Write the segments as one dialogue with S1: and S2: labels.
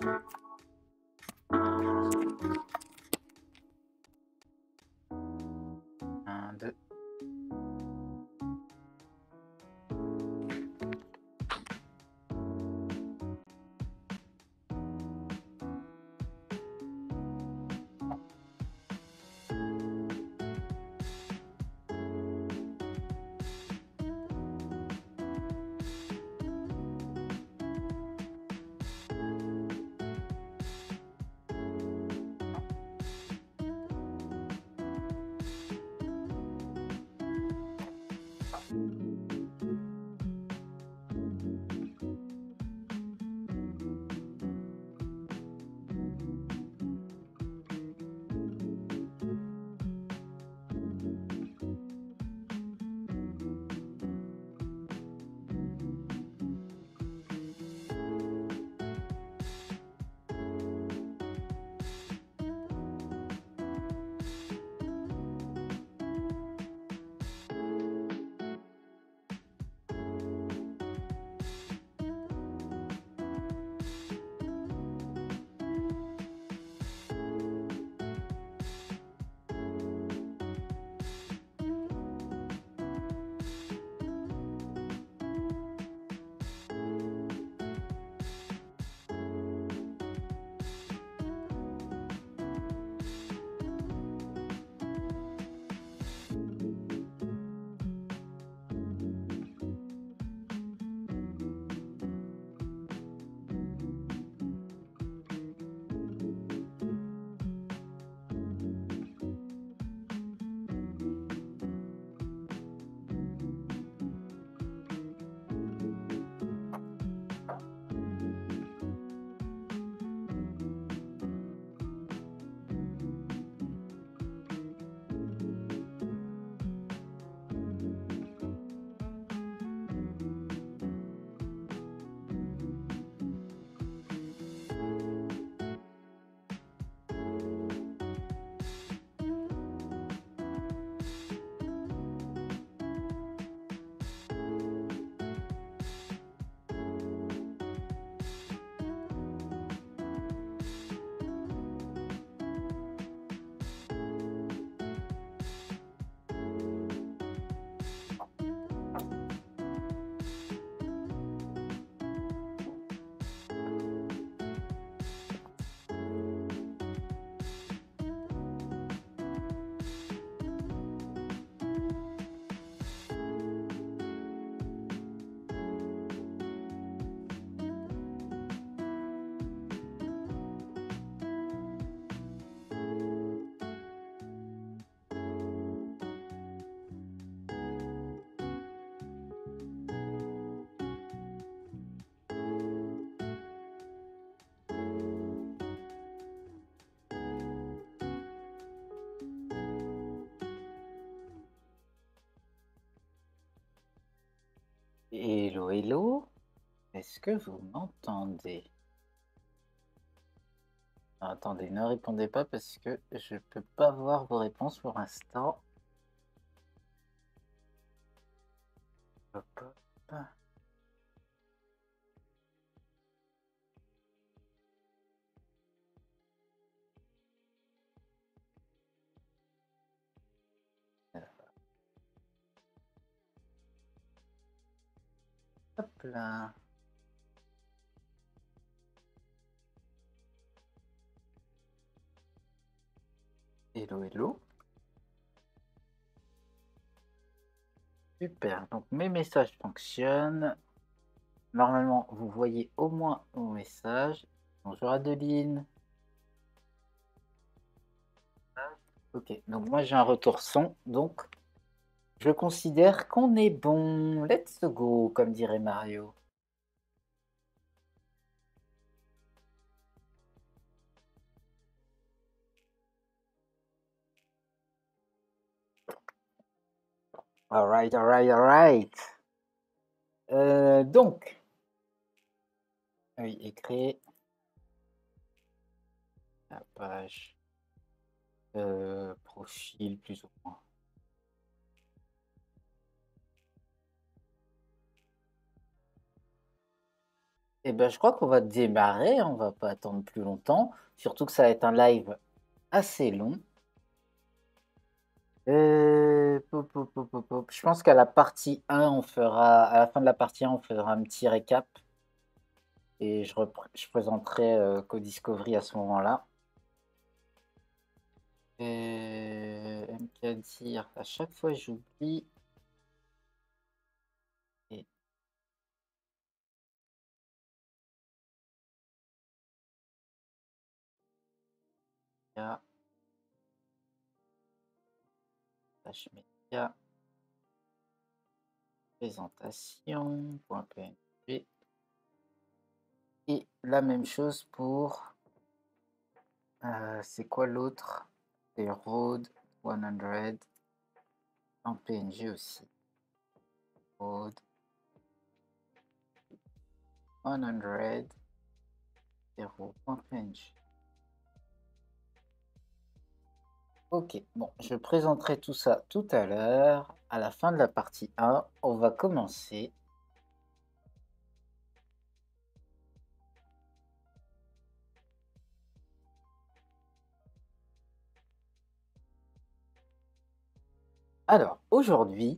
S1: Un, deux. Hello, hello. Est-ce que vous m'entendez? Attendez, ne répondez pas parce que je peux pas voir vos réponses pour l'instant. Hop, hop. Hop là. Hello, hello. Super, donc mes messages fonctionnent. Normalement, vous voyez au moins mon message. Bonjour Adeline. Ok, donc moi j'ai un retour son, donc je considère qu'on est bon. Let's go, comme dirait Mario. Alright, alright, alright. Donc, oui, et créer la page profil plus ou moins. Eh ben, je crois qu'on va démarrer, on va pas attendre plus longtemps, surtout que ça va être un live assez long. Je pense qu'à la partie 1, à la fin de la partie 1, on fera un petit récap et je présenterai Codiscovery à ce moment-là. MKDir, à chaque fois j'oublie. Et là, tâche média, présentation.png. Et la même chose pour, c'est quoi l'autre? C'est Road 100 en PNG aussi. Road 100 0.png. Ok, bon, je présenterai tout ça tout à l'heure. À la fin de la partie 1, on va commencer. Alors, aujourd'hui,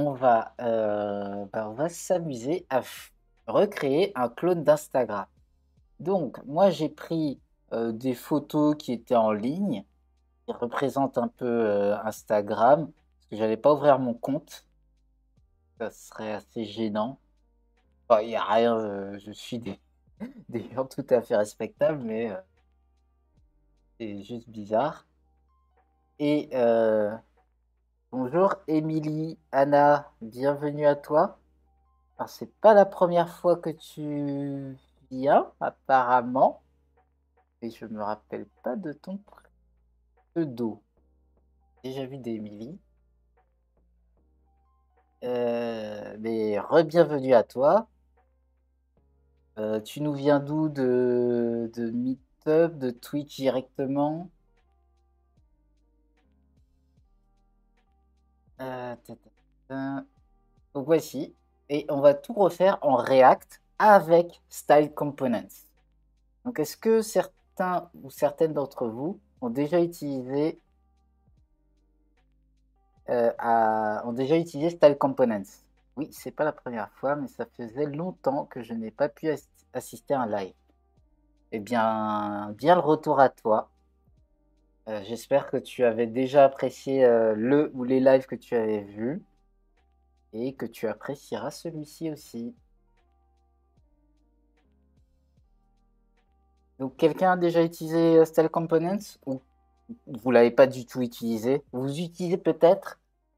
S1: on va s'amuser à recréer un clone d'Instagram. Donc, moi, j'ai pris des photos qui étaient en ligne, qui représentent un peu Instagram, parce que j'allais pas ouvrir mon compte, ça serait assez gênant. Enfin, il n'y a rien, je suis des gens tout à fait respectables, mais c'est juste bizarre. Et bonjour Émilie, Anna, bienvenue à toi. Alors, c'est pas la première fois que tu viens, apparemment, et je me rappelle pas de ton pseudo. Déjà vu d'Émilie. Mais re-bienvenue à toi. Tu nous viens d'où? De Meetup, de Twitch directement? Ta, ta, ta. Donc voici. Et on va tout refaire en React avec Style Components. Donc est-ce que certains ou certaines d'entre vous ont déjà utilisé ont déjà utilisé Style Components? Oui, c'est pas la première fois, mais ça faisait longtemps que je n'ai pas pu assister à un live. Eh bien, bien le retour à toi. J'espère que tu avais déjà apprécié le ou les lives que tu avais vus et que tu apprécieras celui-ci aussi. Donc, quelqu'un a déjà utilisé Style Components ou vous l'avez pas du tout utilisé? Vous utilisez peut-être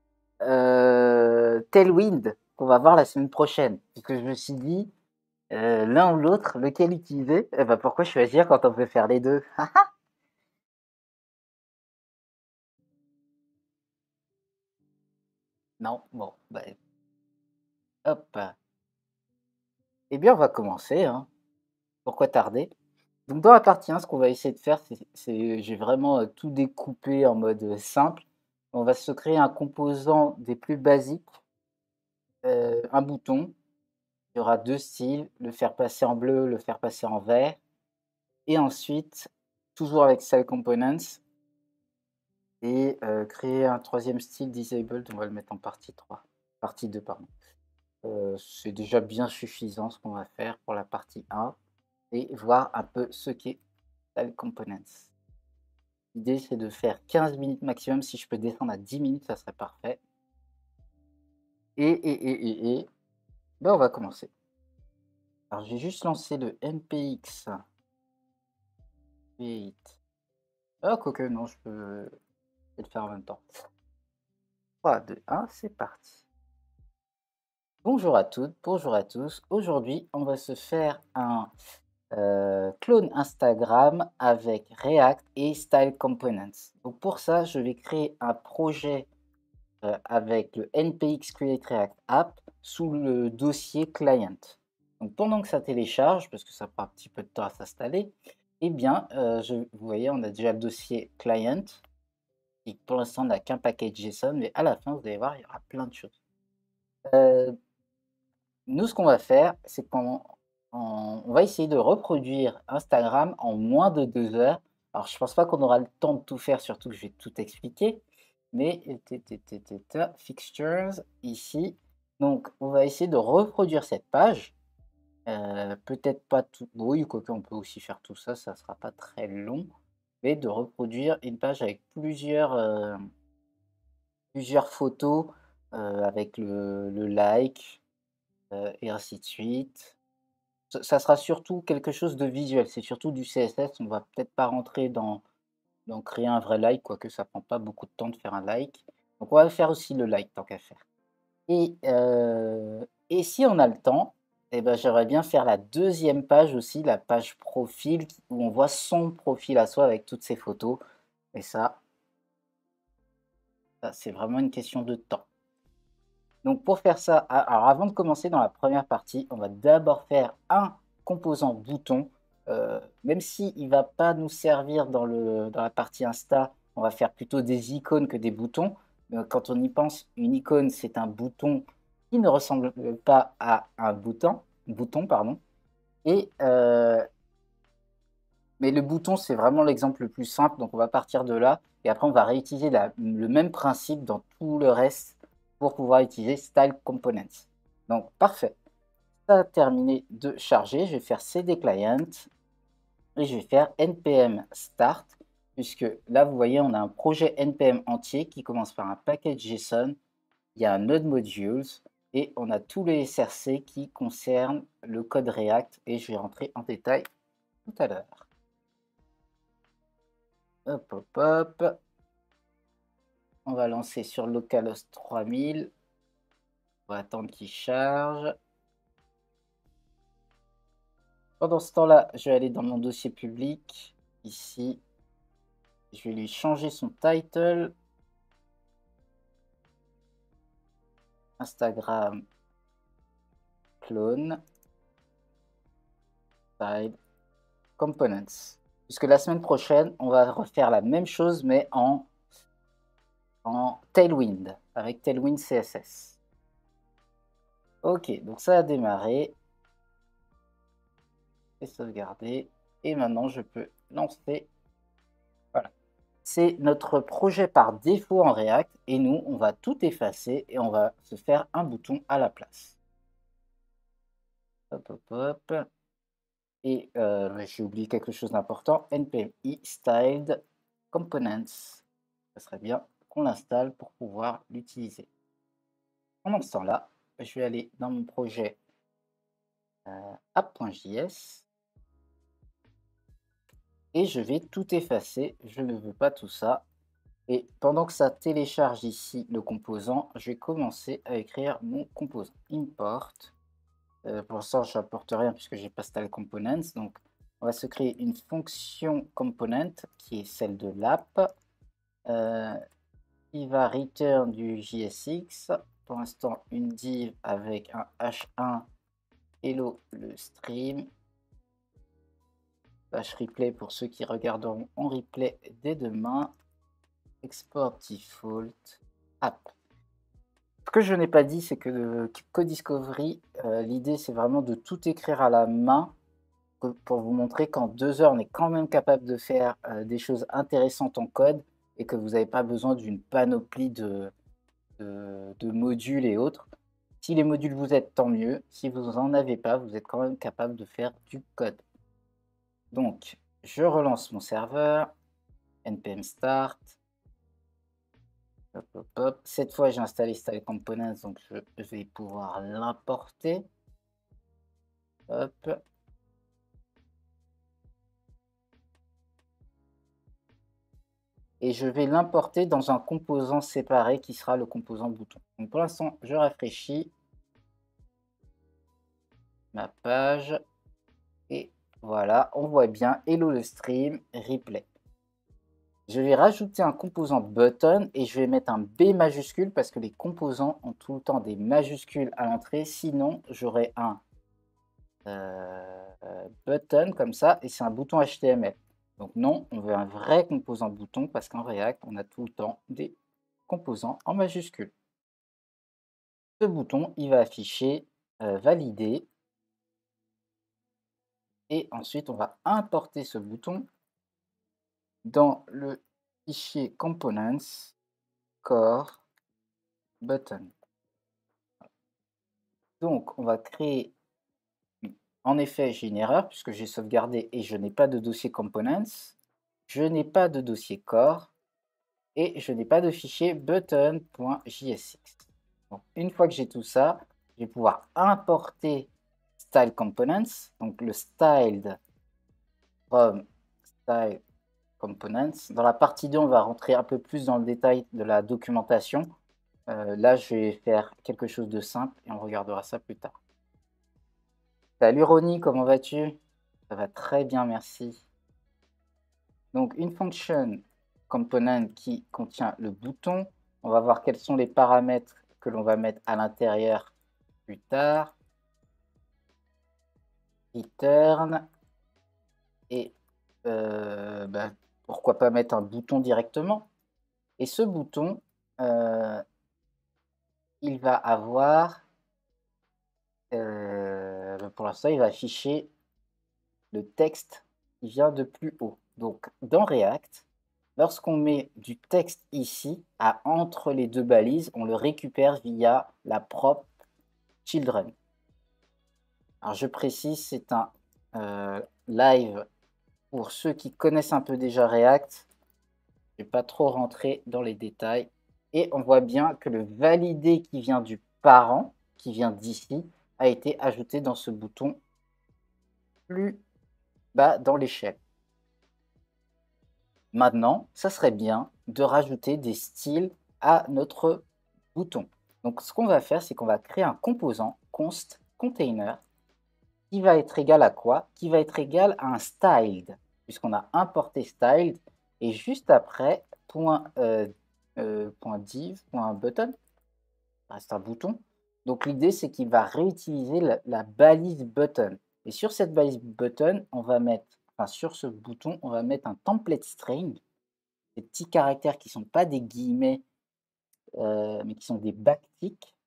S1: Tailwind qu'on va voir la semaine prochaine. Parce que je me suis dit, l'un ou l'autre, lequel utiliser? Eh ben, pourquoi choisir quand on peut faire les deux? Non, bon, bah, hop. Eh bien, on va commencer, hein. Pourquoi tarder? Donc dans la partie 1, ce qu'on va essayer de faire, j'ai vraiment tout découpé en mode simple. On va se créer un composant des plus basiques, un bouton. Il y aura deux styles, le faire passer en bleu, le faire passer en vert. Et ensuite, toujours avec Style Components, et créer un troisième style disabled. On va le mettre en partie 3, partie 2, pardon. C'est déjà bien suffisant ce qu'on va faire pour la partie 1 et voir un peu ce qu'est Style Components. L'idée, c'est de faire 15 minutes maximum. Si je peux descendre à 10 minutes, ça serait parfait. Ben, on va commencer. Alors, j'ai juste lancé le MPX Create. Ah, quoique, non, je peux le faire en même temps. 3, 2, 1, c'est parti. Bonjour à toutes, bonjour à tous. Aujourd'hui, on va se faire un clone Instagram avec React et Style Components. Donc, pour ça, je vais créer un projet avec le npx create react app sous le dossier client. Donc pendant que ça télécharge, parce que ça prend un petit peu de temps à s'installer, eh bien, vous voyez, on a déjà le dossier client, qui pour l'instant n'a qu'un package JSON, mais à la fin, vous allez voir, il y aura plein de choses. Nous, ce qu'on va faire, c'est qu'on on va essayer de reproduire Instagram en moins de 2 heures. Alors je pense pas qu'on aura le temps de tout faire, surtout que je vais tout expliquer, mais fixtures ici. Donc on va essayer de reproduire cette page. Peut-être pas tout, oui, quoique on peut aussi faire tout ça, ça sera pas très long, mais de reproduire une page avec plusieurs photos, avec le like, et ainsi de suite. Ça sera surtout quelque chose de visuel, c'est surtout du CSS. On va peut-être pas rentrer dans créer un vrai like, quoique ça prend pas beaucoup de temps de faire un like. Donc on va faire aussi le like tant qu'à faire. Et si on a le temps, et ben, j'aimerais bien faire la deuxième page aussi, la page profil où on voit son profil à soi avec toutes ses photos. Et ça c'est vraiment une question de temps. Donc pour faire ça, alors avant de commencer dans la première partie, on va d'abord faire un composant bouton. Même s'il ne va pas nous servir dans la partie Insta, on va faire plutôt des icônes que des boutons. Quand on y pense, une icône, c'est un bouton qui ne ressemble pas à un bouton, pardon. Et, mais le bouton, c'est vraiment l'exemple le plus simple, donc on va partir de là. Et après, on va réutiliser le même principe dans tout le reste pour pouvoir utiliser Style Components. Donc, parfait. Ça a terminé de charger. Je vais faire CD Client et je vais faire npm start, puisque là, vous voyez, on a un projet npm entier qui commence par un package JSON. Il y a un node modules et on a tous les SRC qui concernent le code React et je vais rentrer en détail tout à l'heure. Hop, hop, hop. On va lancer sur localhost 3000. On va attendre qu'il charge. Pendant ce temps-là, je vais aller dans mon dossier public. Ici, je vais lui changer son title. Instagram clone. Style components. Puisque la semaine prochaine, on va refaire la même chose, mais en Tailwind, avec Tailwind CSS. Ok, donc ça a démarré. Et sauvegarder. Et maintenant, je peux lancer. Voilà. C'est notre projet par défaut en React. Et nous, on va tout effacer et on va se faire un bouton à la place. Hop, hop, hop. Et j'ai oublié quelque chose d'important. npm styled components. Ça serait bien qu'on l'installe pour pouvoir l'utiliser. Pendant ce temps-là, je vais aller dans mon projet app.js et je vais tout effacer. Je ne veux pas tout ça. Et pendant que ça télécharge ici le composant, je vais commencer à écrire mon composant. Import. Pour l'instant, je n'importe rien puisque j'ai pas style components. Donc, on va se créer une fonction component qui est celle de l'app. Qui va return du JSX. Pour l'instant, une div avec un h1 hello le stream. Replay pour ceux qui regarderont en replay dès demain. Export default app. Ce que je n'ai pas dit, c'est que le Code Discovery, l'idée c'est vraiment de tout écrire à la main pour vous montrer qu'en 2 heures, on est quand même capable de faire des choses intéressantes en code et que vous n'avez pas besoin d'une panoplie de modules et autres. Si les modules vous aident, tant mieux. Si vous n'en avez pas, vous êtes quand même capable de faire du code. Donc, je relance mon serveur, npm start. Hop, hop, hop. Cette fois, j'ai installé Style Components, donc je vais pouvoir l'importer. Hop. Et je vais l'importer dans un composant séparé qui sera le composant bouton. Donc pour l'instant, je rafraîchis ma page. Et voilà, on voit bien Hello le stream, replay. Je vais rajouter un composant button et je vais mettre un B majuscule parce que les composants ont tout le temps des majuscules à l'entrée. Sinon, j'aurai un button comme ça et c'est un bouton HTML. Donc non, on veut un vrai composant bouton parce qu'en React, on a tout le temps des composants en majuscule. Ce bouton, il va afficher validé. Et ensuite, on va importer ce bouton dans le fichier components core button. Donc, on va créer, en effet, j'ai une erreur puisque j'ai sauvegardé et je n'ai pas de dossier components, je n'ai pas de dossier core et je n'ai pas de fichier button.jsx. Donc, une fois que j'ai tout ça, je vais pouvoir importer style components, donc le styled from style components. Dans la partie 2, on va rentrer un peu plus dans le détail de la documentation. Là, je vais faire quelque chose de simple et on regardera ça plus tard. Salut Ronnie, comment vas-tu? Ça va très bien, merci. Donc, une function component qui contient le bouton. On va voir quels sont les paramètres que l'on va mettre à l'intérieur plus tard. Return. Et pourquoi pas mettre un bouton directement. Et ce bouton, il va avoir, pour l'instant, il va afficher le texte qui vient de plus haut. Donc, dans React, lorsqu'on met du texte ici, entre les deux balises, on le récupère via la prop children. Alors, je précise, c'est un live pour ceux qui connaissent un peu déjà React. Je ne vais pas trop rentrer dans les détails. Et on voit bien que le validé qui vient du parent, qui vient d'ici, a été ajouté dans ce bouton plus bas dans l'échelle. Maintenant, ça serait bien de rajouter des styles à notre bouton. Donc, ce qu'on va faire, c'est qu'on va créer un composant const container qui va être égal à quoi? Qui va être égal à un styled, puisqu'on a importé styled, et juste après, .div.button, ça reste un bouton. Donc l'idée, c'est qu'il va réutiliser la balise button. Et sur cette balise button, on va mettre, enfin sur ce bouton, on va mettre un template string, des petits caractères qui ne sont pas des guillemets, mais qui sont des backticks.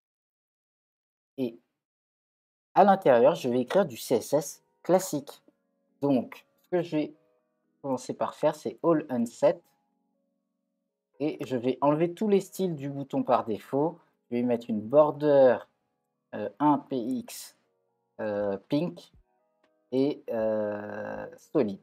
S1: Et à l'intérieur, je vais écrire du CSS classique. Donc, ce que je vais commencer par faire, c'est all unset. Et je vais enlever tous les styles du bouton par défaut. Je vais mettre une border 1px pink et solide.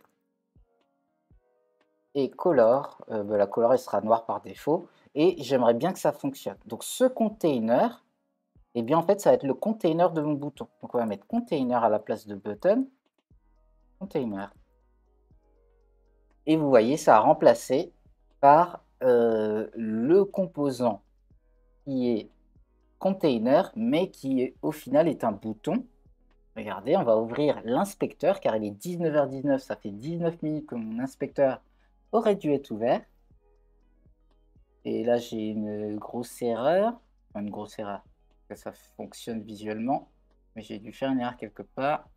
S1: Et color, la color elle sera noire par défaut. Et j'aimerais bien que ça fonctionne. Donc ce container, eh bien en fait ça va être le container de mon bouton. Donc on va mettre container à la place de button. Container. Et vous voyez, ça a remplacé par le composant qui est container, mais qui au final est un bouton. Regardez, on va ouvrir l'inspecteur, car il est 19h19, ça fait 19 minutes que mon inspecteur aurait dû être ouvert. Et là, j'ai une grosse erreur. Enfin, une grosse erreur, que ça fonctionne visuellement, mais j'ai dû faire une erreur quelque part.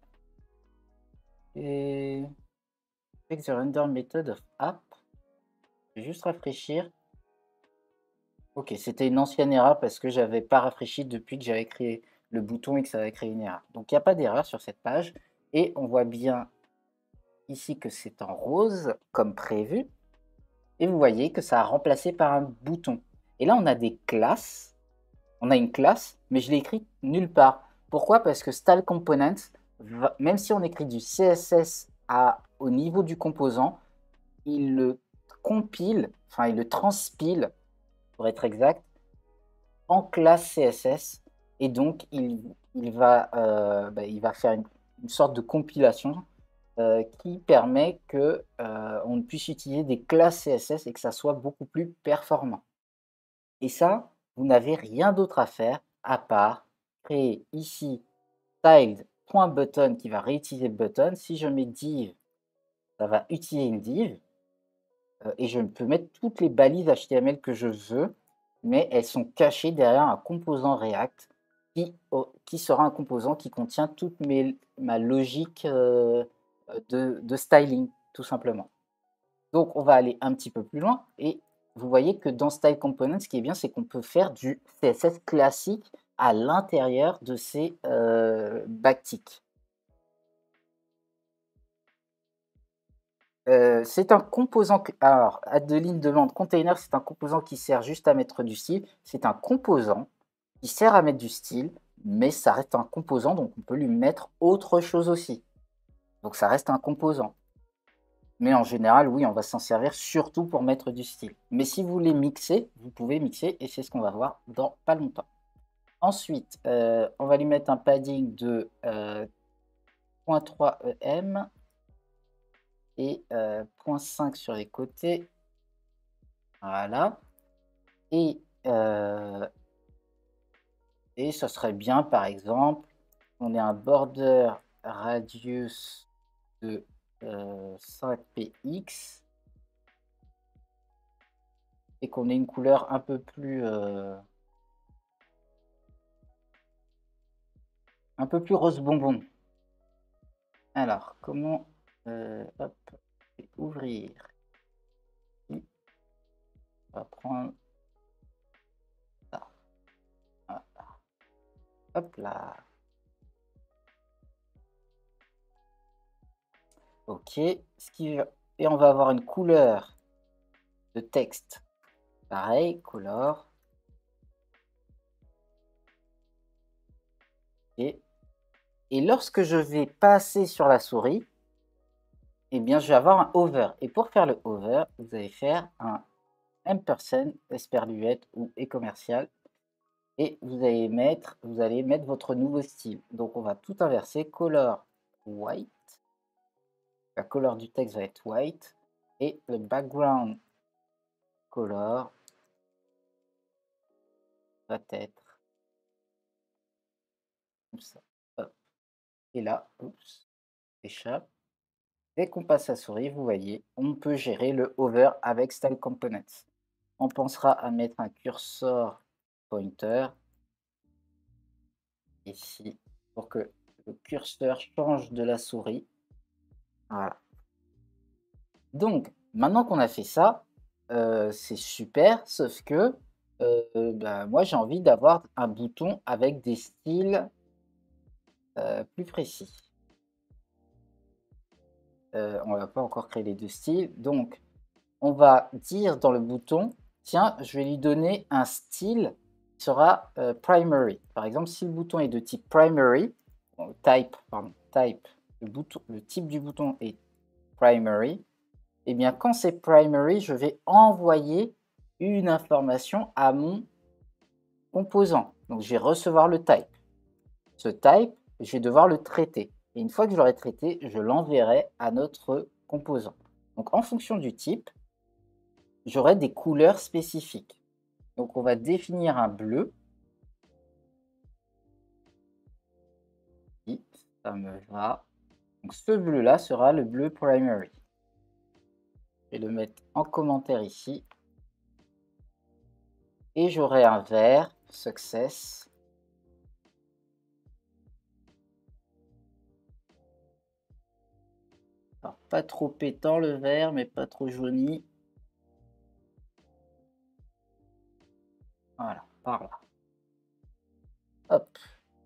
S1: Et check the render method of app. Je vais juste rafraîchir. Ok, c'était une ancienne erreur parce que j'avais pas rafraîchi depuis que j'avais créé le bouton et que ça avait créé une erreur. Donc il n'y a pas d'erreur sur cette page. Et on voit bien ici que c'est en rose comme prévu. Et vous voyez que ça a remplacé par un bouton. Et là, on a des classes. On a une classe, mais je l'ai écrit nulle part. Pourquoi? Parce que style component, même si on écrit du CSS au niveau du composant, il le compile, enfin il le transpile, pour être exact, en classe CSS. Et donc, il va faire une sorte de compilation qui permet que on puisse utiliser des classes CSS et que ça soit beaucoup plus performant. Et ça, vous n'avez rien d'autre à faire à part créer ici styled.button qui va réutiliser button. Si je mets div, ça va utiliser une div et je peux mettre toutes les balises HTML que je veux, mais elles sont cachées derrière un composant React qui sera un composant qui contient toute ma logique de styling, tout simplement. Donc, on va aller un petit peu plus loin et vous voyez que dans Style Components, ce qui est bien, c'est qu'on peut faire du CSS classique à l'intérieur de ces backticks. C'est un composant alors, Adeline demande: «Container, c'est un composant qui sert juste à mettre du style?» C'est un composant qui sert à mettre du style, mais ça reste un composant, donc on peut lui mettre autre chose aussi. Donc ça reste un composant. Mais en général, oui, on va s'en servir surtout pour mettre du style. Mais si vous voulez mixer, vous pouvez mixer et c'est ce qu'on va voir dans pas longtemps. Ensuite, on va lui mettre un padding de 0.3 EM et 0.5 sur les côtés. Voilà. Et ça serait bien, par exemple, on ait un border radius de 5px et qu'on ait une couleur un peu plus rose bonbon. Alors, comment hop, je vais ouvrir. On va prendre ça. Voilà. Hop là. Ok. Et on va avoir une couleur de texte. Pareil, color. Et lorsque je vais passer sur la souris, eh bien, je vais avoir un hover. Et pour faire le hover, vous allez faire un ampersand, esperluette ou et commercial. Et vous allez mettre votre nouveau style. Donc, on va tout inverser. Color white. La couleur du texte va être white. Et le background color va être comme ça. Hop. Et là, oups, échappe. Dès qu'on passe à souris, vous voyez, on peut gérer le hover avec Style Components. On pensera à mettre un cursor pointer ici pour que le curseur change de la souris. Voilà. Donc, maintenant qu'on a fait ça, c'est super, sauf que moi j'ai envie d'avoir un bouton avec des styles plus précis. On va pas encore créer les deux styles, donc on va dire dans le bouton, tiens, je vais lui donner un style qui sera primary. Par exemple, si le bouton est de type primary, type, le type du bouton est primary, et bien quand c'est primary, je vais envoyer une information à mon composant. Donc je vais recevoir le type. Ce type, je vais devoir le traiter. Et une fois que je l'aurai traité, je l'enverrai à notre composant. Donc en fonction du type, j'aurai des couleurs spécifiques. Donc on va définir un bleu. Si ça me va. Donc ce bleu-là sera le bleu primary. Je vais le mettre en commentaire ici. Et j'aurai un vert, success. Alors, pas trop pétant le vert, mais pas trop jauni. Voilà, par là. Hop.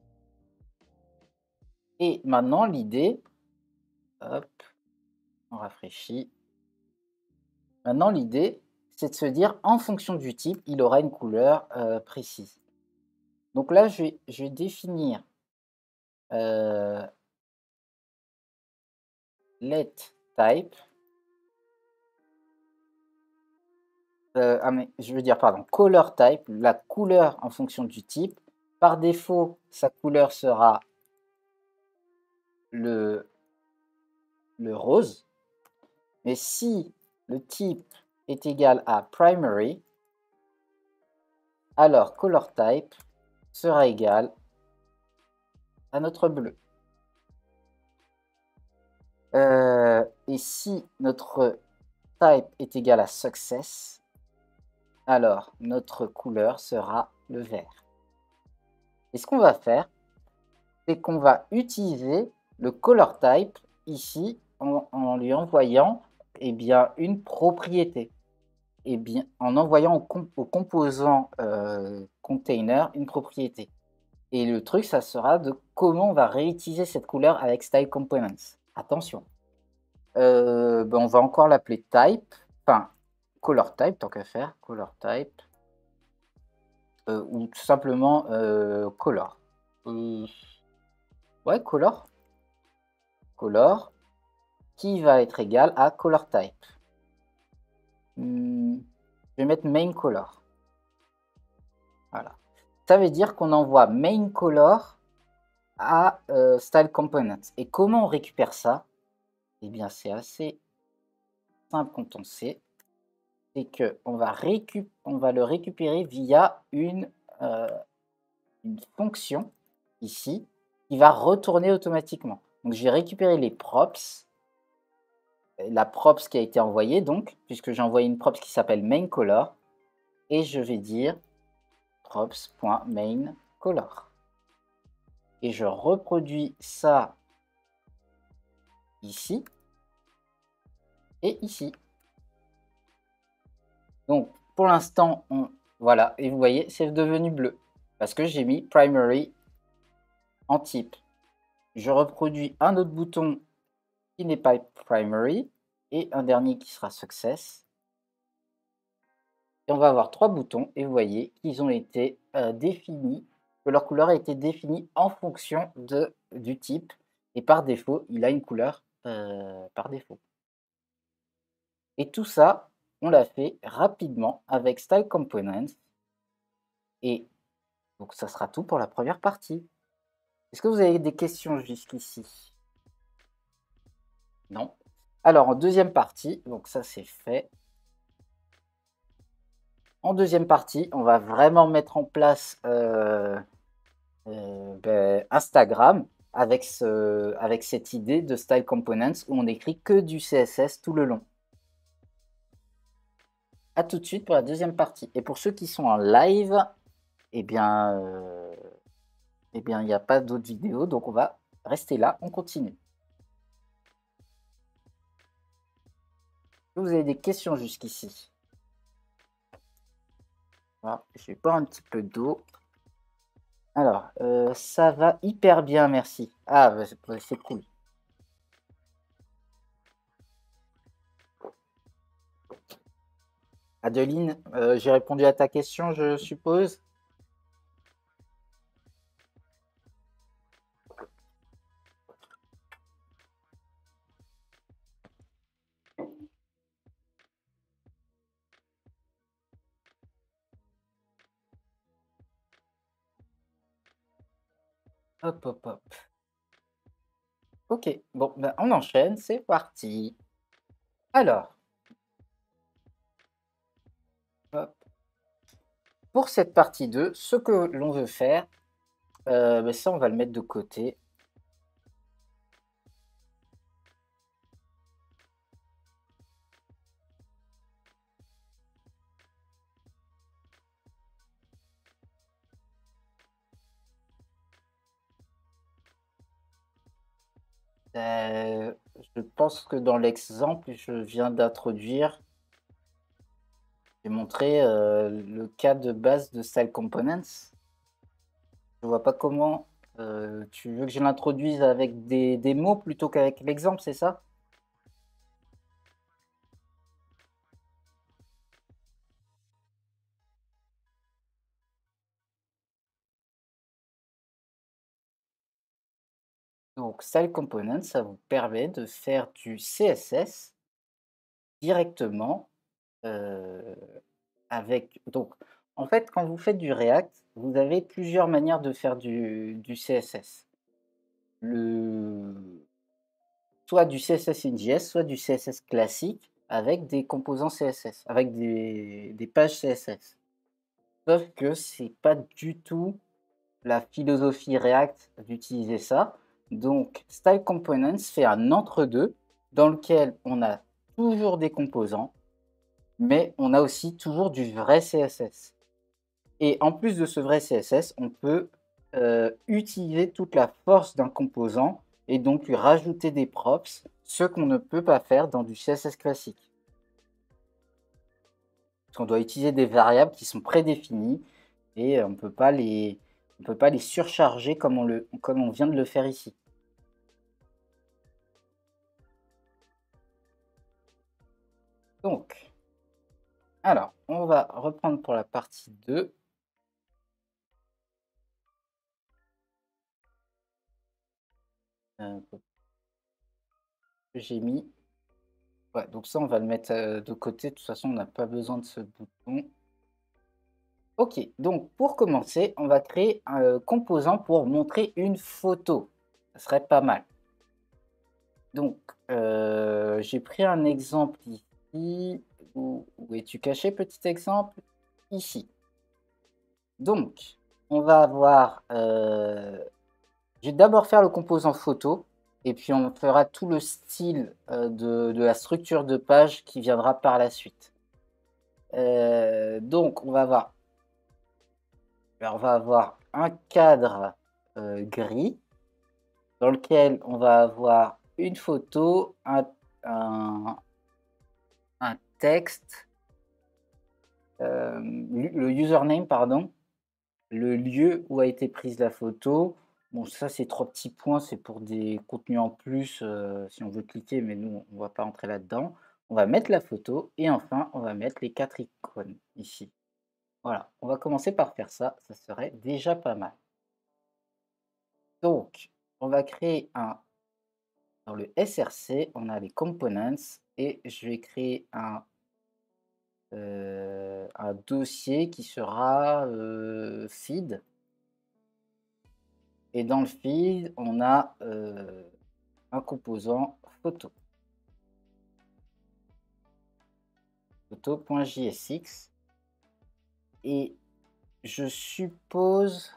S1: Et maintenant, l'idée, hop, on rafraîchit. Maintenant, l'idée, c'est de se dire, en fonction du type, il aura une couleur précise. Donc là, je vais définir let type. Mais je veux dire, pardon, color type, la couleur en fonction du type. Par défaut, sa couleur sera le rose. Mais si le type est égal à primary, alors color type sera égal à notre bleu. Et si notre type est égal à success, alors notre couleur sera le vert. Et ce qu'on va faire, c'est qu'on va utiliser le color type ici en lui envoyant une propriété. En envoyant au composant container une propriété. Et le truc, ça sera de comment on va réutiliser cette couleur avec Style Components. Attention. Ben, on va encore l'appeler type, enfin color type tant qu'à faire, color type, ou tout simplement color. Ouais, color, qui va être égal à color type. Je vais mettre main color. Voilà. Ça veut dire qu'on envoie main color à style component. Et comment on récupère ça? Eh bien, c'est assez simple quand on sait. C'est qu'on va, le récupérer via une fonction ici qui va retourner automatiquement. Donc, je vais récupérer les props, la props qui a été envoyée, donc, puisque j'ai envoyé une props qui s'appelle main_color, et je vais dire props.main_color. Et je reproduis ça ici et ici. Donc, pour l'instant, voilà, et vous voyez, c'est devenu bleu, parce que j'ai mis primary en type. Je reproduis un autre bouton qui n'est pas primary, et un dernier qui sera success. Et on va avoir 3 boutons, et vous voyez qu'ils ont été définis, que leur couleur a été définie en fonction du type, et par défaut, il a une couleur par défaut. Et tout ça, on l'a fait rapidement avec Style Components. Et donc, ça sera tout pour la première partie. Est-ce que vous avez des questions jusqu'ici? Non? Alors, en deuxième partie, donc ça c'est fait. En deuxième partie, on va vraiment mettre en place Instagram avec cette idée de Style Components où on n'écrit que du CSS tout le long. A tout de suite pour la deuxième partie. Et pour ceux qui sont en live, eh bien, il n'y a pas d'autres vidéos, donc on va rester là, on continue. Vous avez des questions jusqu'ici? Voilà, je vais boire un petit peu d'eau. Alors, ça va hyper bien, merci. Ah, bah, c'est cool. Adeline, j'ai répondu à ta question, je suppose. Hop, hop, hop. Ok, bon, ben, on enchaîne, c'est parti. Alors, hop. Pour cette partie 2, ce que l'on veut faire, ben, ça, on va le mettre de côté. Je pense que dans l'exemple, je viens d'introduire, j'ai montré le cas de base de Style Components. Je vois pas comment. Tu veux que je l'introduise avec des mots plutôt qu'avec l'exemple, c'est ça? Donc, Style Components, ça vous permet de faire du CSS directement avec. Donc, en fait, quand vous faites du React, vous avez plusieurs manières de faire du CSS. Soit du CSS in JS, soit du CSS classique avec des composants CSS, avec des pages CSS. Sauf que c'est pas du tout la philosophie React d'utiliser ça. Donc, Style Components fait un entre-deux dans lequel on a toujours des composants, mais on a aussi toujours du vrai CSS. Et en plus de ce vrai CSS, on peut utiliser toute la force d'un composant et donc lui rajouter des props, ce qu'on ne peut pas faire dans du CSS classique. Parce qu'on doit utiliser des variables qui sont prédéfinies et on ne peut pas les surcharger comme on vient de le faire ici. Donc, alors, on va reprendre pour la partie 2. Que j'ai mis. Ouais, donc ça, on va le mettre de côté. De toute façon, on n'a pas besoin de ce bouton. Ok, donc pour commencer, on va créer un composant pour montrer une photo. Ça serait pas mal. Donc, j'ai pris un exemple ici. Où es-tu caché, petit exemple? Ici. Donc, on va avoir... je vais d'abord faire le composant photo. Et puis, on fera tout le style de la structure de page qui viendra par la suite. Donc, on va avoir un cadre gris dans lequel on va avoir une photo, un texte, le username, pardon, le lieu où a été prise la photo. Bon, ça, c'est 3 petits points, c'est pour des contenus en plus si on veut cliquer, mais nous, on ne va pas entrer là-dedans. On va mettre la photo et enfin, on va mettre les 4 icônes ici. Voilà, on va commencer par faire ça, ça serait déjà pas mal. Donc, on va créer dans le SRC, on a les components et je vais créer un dossier qui sera feed. Et dans le feed, on a un composant photo. Photo.jsx. Et je suppose...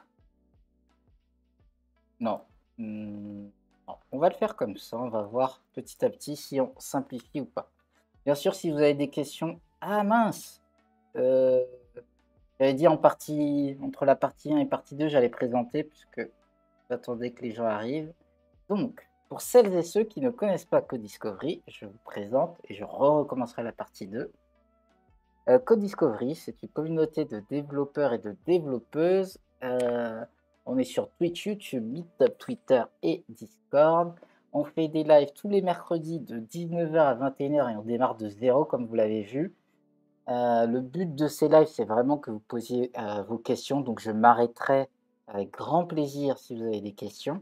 S1: Non. Non. On va le faire comme ça. On va voir petit à petit si on simplifie ou pas. Bien sûr, si vous avez des questions... Ah mince j'avais dit entre la partie 1 et partie 2, j'allais présenter, puisque j'attendais que les gens arrivent. Donc, pour celles et ceux qui ne connaissent pas Codiscovery, je vous présente et je recommencerai la partie 2. Codiscovery, c'est une communauté de développeurs et de développeuses. On est sur Twitch, YouTube, Meetup, Twitter et Discord. On fait des lives tous les mercredis de 19h à 21h et on démarre de zéro, comme vous l'avez vu. Le but de ces lives, c'est vraiment que vous posiez vos questions. Donc, je m'arrêterai avec grand plaisir si vous avez des questions.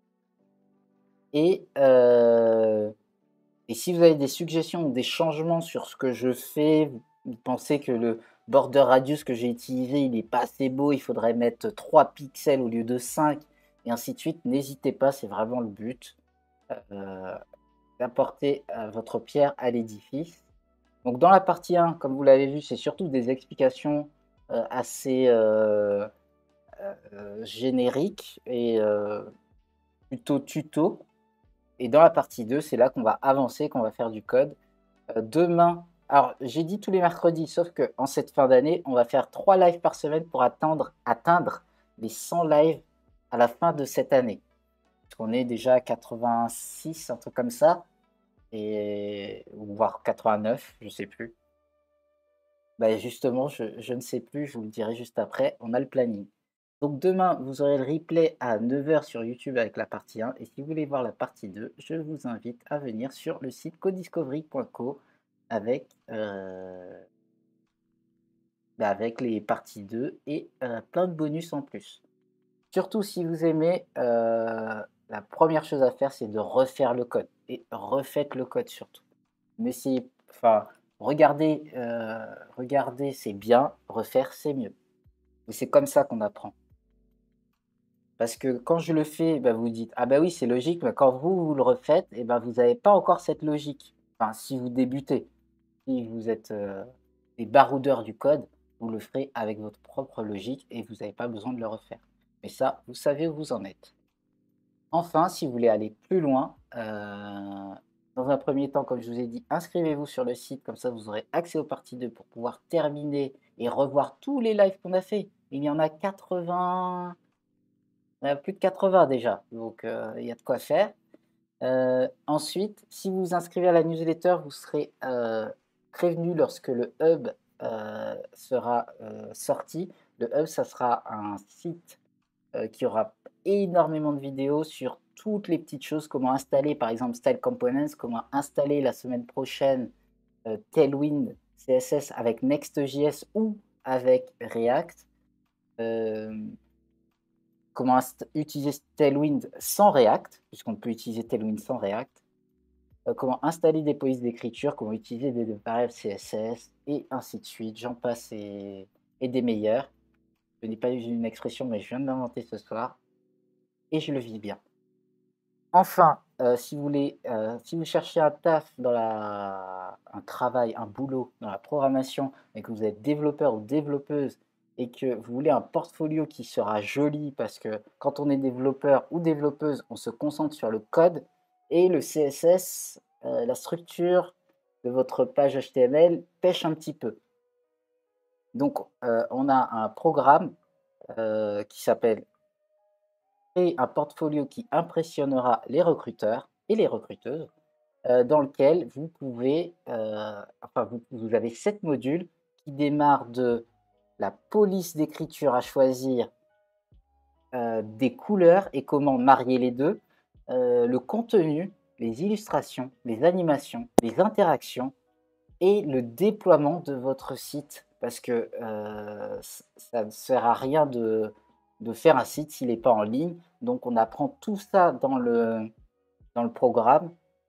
S1: Et si vous avez des suggestions ou des changements sur ce que je fais, vous pensez que le border radius que j'ai utilisé, il n'est pas assez beau, il faudrait mettre 3 pixels au lieu de 5, et ainsi de suite, n'hésitez pas, c'est vraiment le but d'apporter votre pierre à l'édifice. Donc dans la partie 1, comme vous l'avez vu, c'est surtout des explications assez génériques et plutôt tuto. Et dans la partie 2, c'est là qu'on va avancer, qu'on va faire du code. Demain, alors j'ai dit tous les mercredis, sauf qu'en cette fin d'année, on va faire 3 lives par semaine pour atteindre les 100 lives à la fin de cette année. Parce qu'on est déjà à 86, un truc comme ça, ou voire 89, je ne sais plus. Bah justement, je ne sais plus, je vous le dirai juste après, on a le planning. Donc demain, vous aurez le replay à 9h sur YouTube avec la partie 1. Et si vous voulez voir la partie 2, je vous invite à venir sur le site codiscovery.co avec, avec les parties 2 et plein de bonus en plus. Surtout si vous aimez, la première chose à faire, c'est de refaire le code. Et refaites le code surtout. Mais regardez, c'est bien, refaire c'est mieux. Et c'est comme ça qu'on apprend. Parce que quand je le fais, bah, vous dites: «Ah bah oui, c'est logique», mais quand vous le refaites et ben, vous n'avez pas encore cette logique. Enfin, si vous débutez. Si vous êtes, des baroudeurs du code, vous le ferez avec votre propre logique et vous n'avez pas besoin de le refaire. Mais ça, vous savez où vous en êtes. Enfin, si vous voulez aller plus loin, dans un premier temps, comme je vous ai dit, inscrivez-vous sur le site, comme ça vous aurez accès aux parties 2 pour pouvoir terminer et revoir tous les lives qu'on a fait. Il y en a 80, il y en a plus de 80 déjà, donc il y a de quoi faire. Ensuite, si vous vous inscrivez à la newsletter, vous serez prévenu lorsque le hub sera sorti. Le hub, ça sera un site qui aura énormément de vidéos sur toutes les petites choses, comment installer par exemple Style Components, comment installer la semaine prochaine Tailwind CSS avec Next.js ou avec React. Comment utiliser Tailwind sans React, puisqu'on peut utiliser Tailwind sans React. Comment installer des polices d'écriture, comment utiliser des variables CSS, et ainsi de suite. J'en passe et des meilleurs. Je n'ai pas eu une expression, mais je viens de l'inventer ce soir. Et je le vis bien. Enfin, si vous cherchez un taf un travail, un boulot dans la programmation, et que vous êtes développeur ou développeuse, et que vous voulez un portfolio qui sera joli, parce que quand on est développeur ou développeuse, on se concentre sur le code et le CSS, la structure de votre page HTML pêche un petit peu. Donc, on a un programme qui s'appelle créer un portfolio qui impressionnera les recruteurs et les recruteuses, dans lequel vous pouvez, enfin vous avez 7 modules qui démarrent de la police d'écriture à choisir, des couleurs et comment marier les 2, le contenu, les illustrations, les animations, les interactions et le déploiement de votre site. Parce que, ça ne sert à rien de faire un site s'il n'est pas en ligne. Donc on apprend tout ça dans le programme.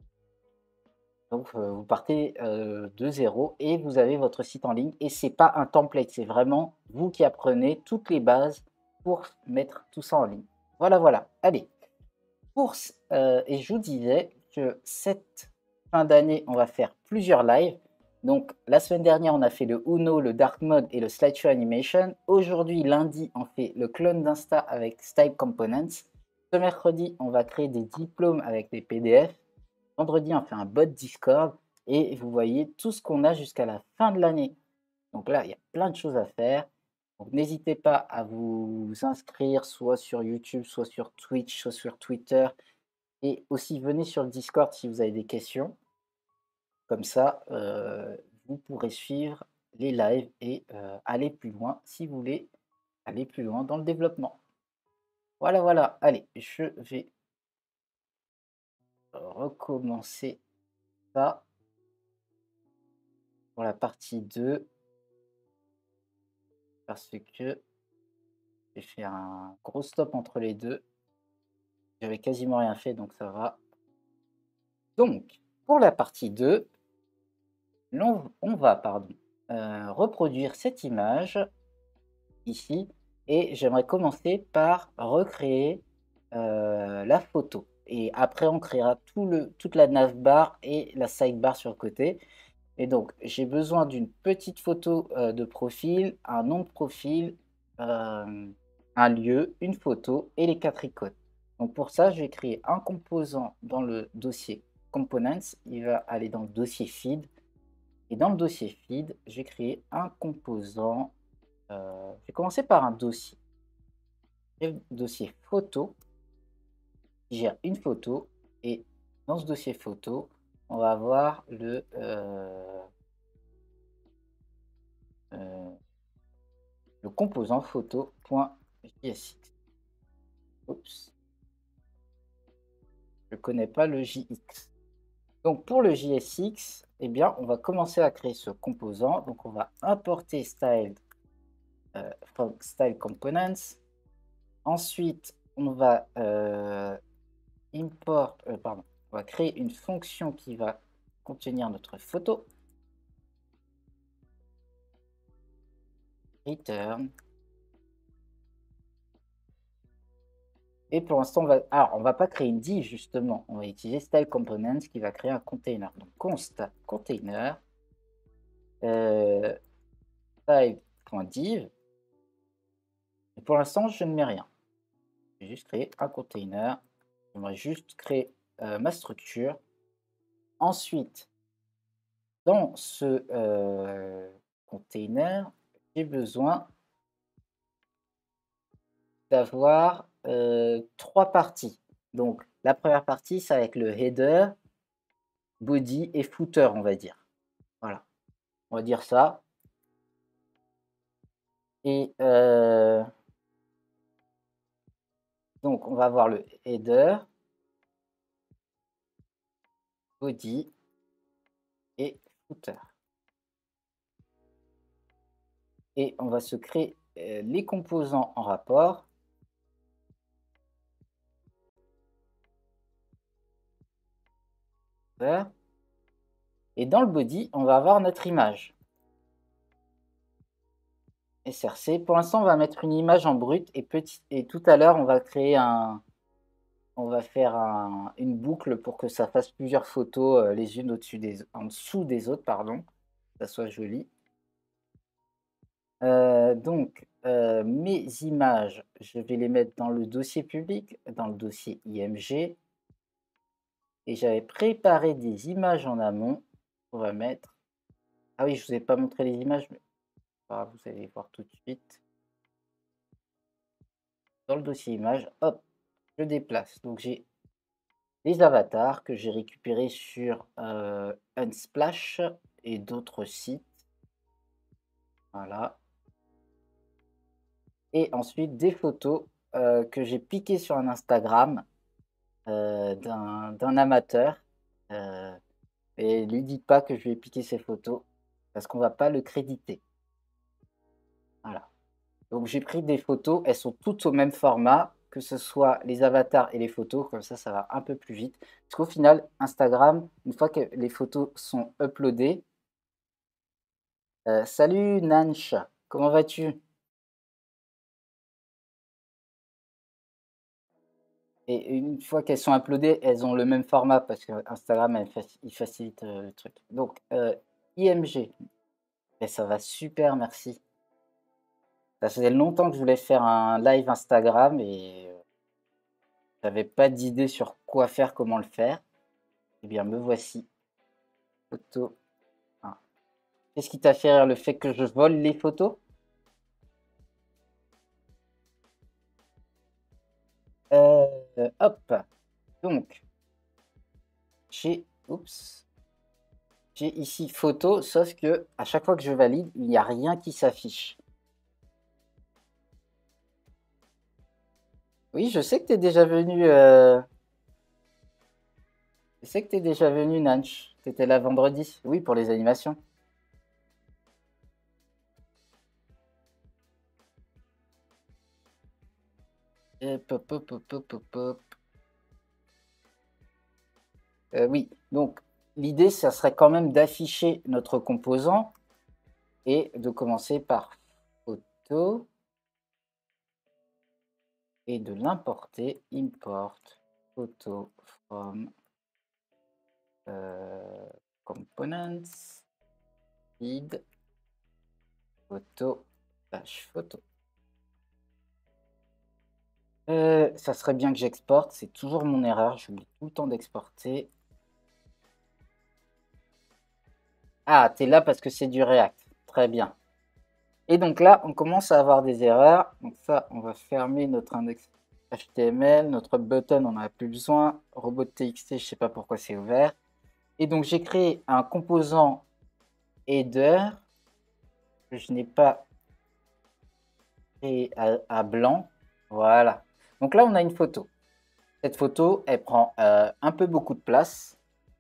S1: Donc, vous partez, de 0 et vous avez votre site en ligne, et c'est pas un template, c'est vraiment vous qui apprenez toutes les bases pour mettre tout ça en ligne. Voilà, voilà. Allez, et je vous disais que cette fin d'année, on va faire plusieurs lives. Donc la semaine dernière, on a fait le Uno, le Dark Mode et le Slideshow Animation. Aujourd'hui, lundi, on fait le clone d'Insta avec Style Components. Ce mercredi, on va créer des diplômes avec des PDF. Vendredi, on fait un bot Discord et vous voyez tout ce qu'on a jusqu'à la fin de l'année. Donc là, il y a plein de choses à faire. Donc n'hésitez pas à vous inscrire soit sur YouTube, soit sur Twitch, soit sur Twitter. Et aussi, venez sur le Discord si vous avez des questions. Comme ça, vous pourrez suivre les lives et aller plus loin si vous voulez aller plus loin dans le développement. Voilà, voilà. Allez, je vais recommencer ça pour la partie 2 parce que j'ai fait un gros stop entre les deux. J'avais quasiment rien fait, donc ça va. Donc, pour la partie 2, on va reproduire cette image ici, et j'aimerais commencer par recréer la photo. Et après, on créera toute la navbar et la sidebar sur le côté. Et donc, j'ai besoin d'une petite photo de profil, un nom de profil, un lieu, une photo et les 4 icônes. Donc pour ça, je vais créer un composant dans le dossier Components. Il va aller dans le dossier Feed. Et dans le dossier Feed, je vais créer un composant. Je vais commencer par un dossier. Dossier photo qui gère une photo. Et dans ce dossier photo, on va avoir le composant photo.jsx. Oups. Je ne connais pas le JX. Donc pour le JSX, eh bien, on va commencer à créer ce composant. Donc on va importer style, from style components. Ensuite, on va on va créer une fonction qui va contenir notre photo. Return. Et pour l'instant, on va pas créer une div justement. On va utiliser style components qui va créer un container. Donc const container style.div. Et pour l'instant, je ne mets rien. Je vais juste créer un container. J'aimerais juste créer ma structure. Ensuite, dans ce container, j'ai besoin d'avoir 3 parties. Donc, la première partie, ça va être le header, body et footer, on va dire. Voilà, on va dire ça. Et donc, on va avoir le header, body et footer. Et on va se créer les composants en rapport. Et dans le body, on va avoir notre image. SRC. Pour l'instant, on va mettre une image en brut et tout à l'heure, on va créer on va faire une boucle pour que ça fasse plusieurs photos les unes en dessous des autres, pardon, que ça soit joli. Donc, mes images, je vais les mettre dans le dossier public, dans le dossier IMG. Et j'avais préparé des images en amont. On va mettre. Ah oui, je ne vous ai pas montré les images, mais vous allez voir tout de suite. Dans le dossier images, hop, je déplace. Donc j'ai les avatars que j'ai récupérés sur Unsplash et d'autres sites. Voilà. Et ensuite des photos que j'ai piquées sur un Instagram d'un amateur. Et lui dites pas que je lui ai piqué ces photos parce qu'on va pas le créditer. Voilà. Donc j'ai pris des photos, elles sont toutes au même format, que ce soit les avatars et les photos, comme ça va un peu plus vite. Parce qu'au final, Instagram, une fois que les photos sont uploadées, salut Nanch, comment vas-tu? Et une fois qu'elles sont uploadées, elles ont le même format parce que Instagram, il facilite le truc. Donc, IMG, et ça va super, merci. Ça faisait longtemps que je voulais faire un live Instagram et j'avais pas d'idée sur quoi faire, comment le faire. Eh bien, me voici. Photo 1. Qu'est-ce qui t'a fait rire, le fait que je vole les photos? Hop. Donc, oups, j'ai ici photo, sauf que à chaque fois que je valide, il n'y a rien qui s'affiche. Oui, je sais que tu es déjà venu. Je sais que tu es déjà venu, Nanch. Tu étais là vendredi. Oui, pour les animations. Pop, pop, pop, pop, pop, pop. Oui, donc l'idée, ça serait quand même d'afficher notre composant et de commencer par photo et de l'importer. Import photo from components feed photo slash photo. Ça serait bien que j'exporte, c'est toujours mon erreur, j'oublie tout le temps d'exporter. Ah, t'es là parce que c'est du React, très bien. Et donc là, on commence à avoir des erreurs. Donc ça, on va fermer notre index HTML, notre button, on n'en a plus besoin. Robot.txt, je sais pas pourquoi c'est ouvert. Et donc j'ai créé un composant header que je n'ai pas créé à blanc. Voilà. Donc là, on a une photo. Cette photo, elle prend un peu beaucoup de place.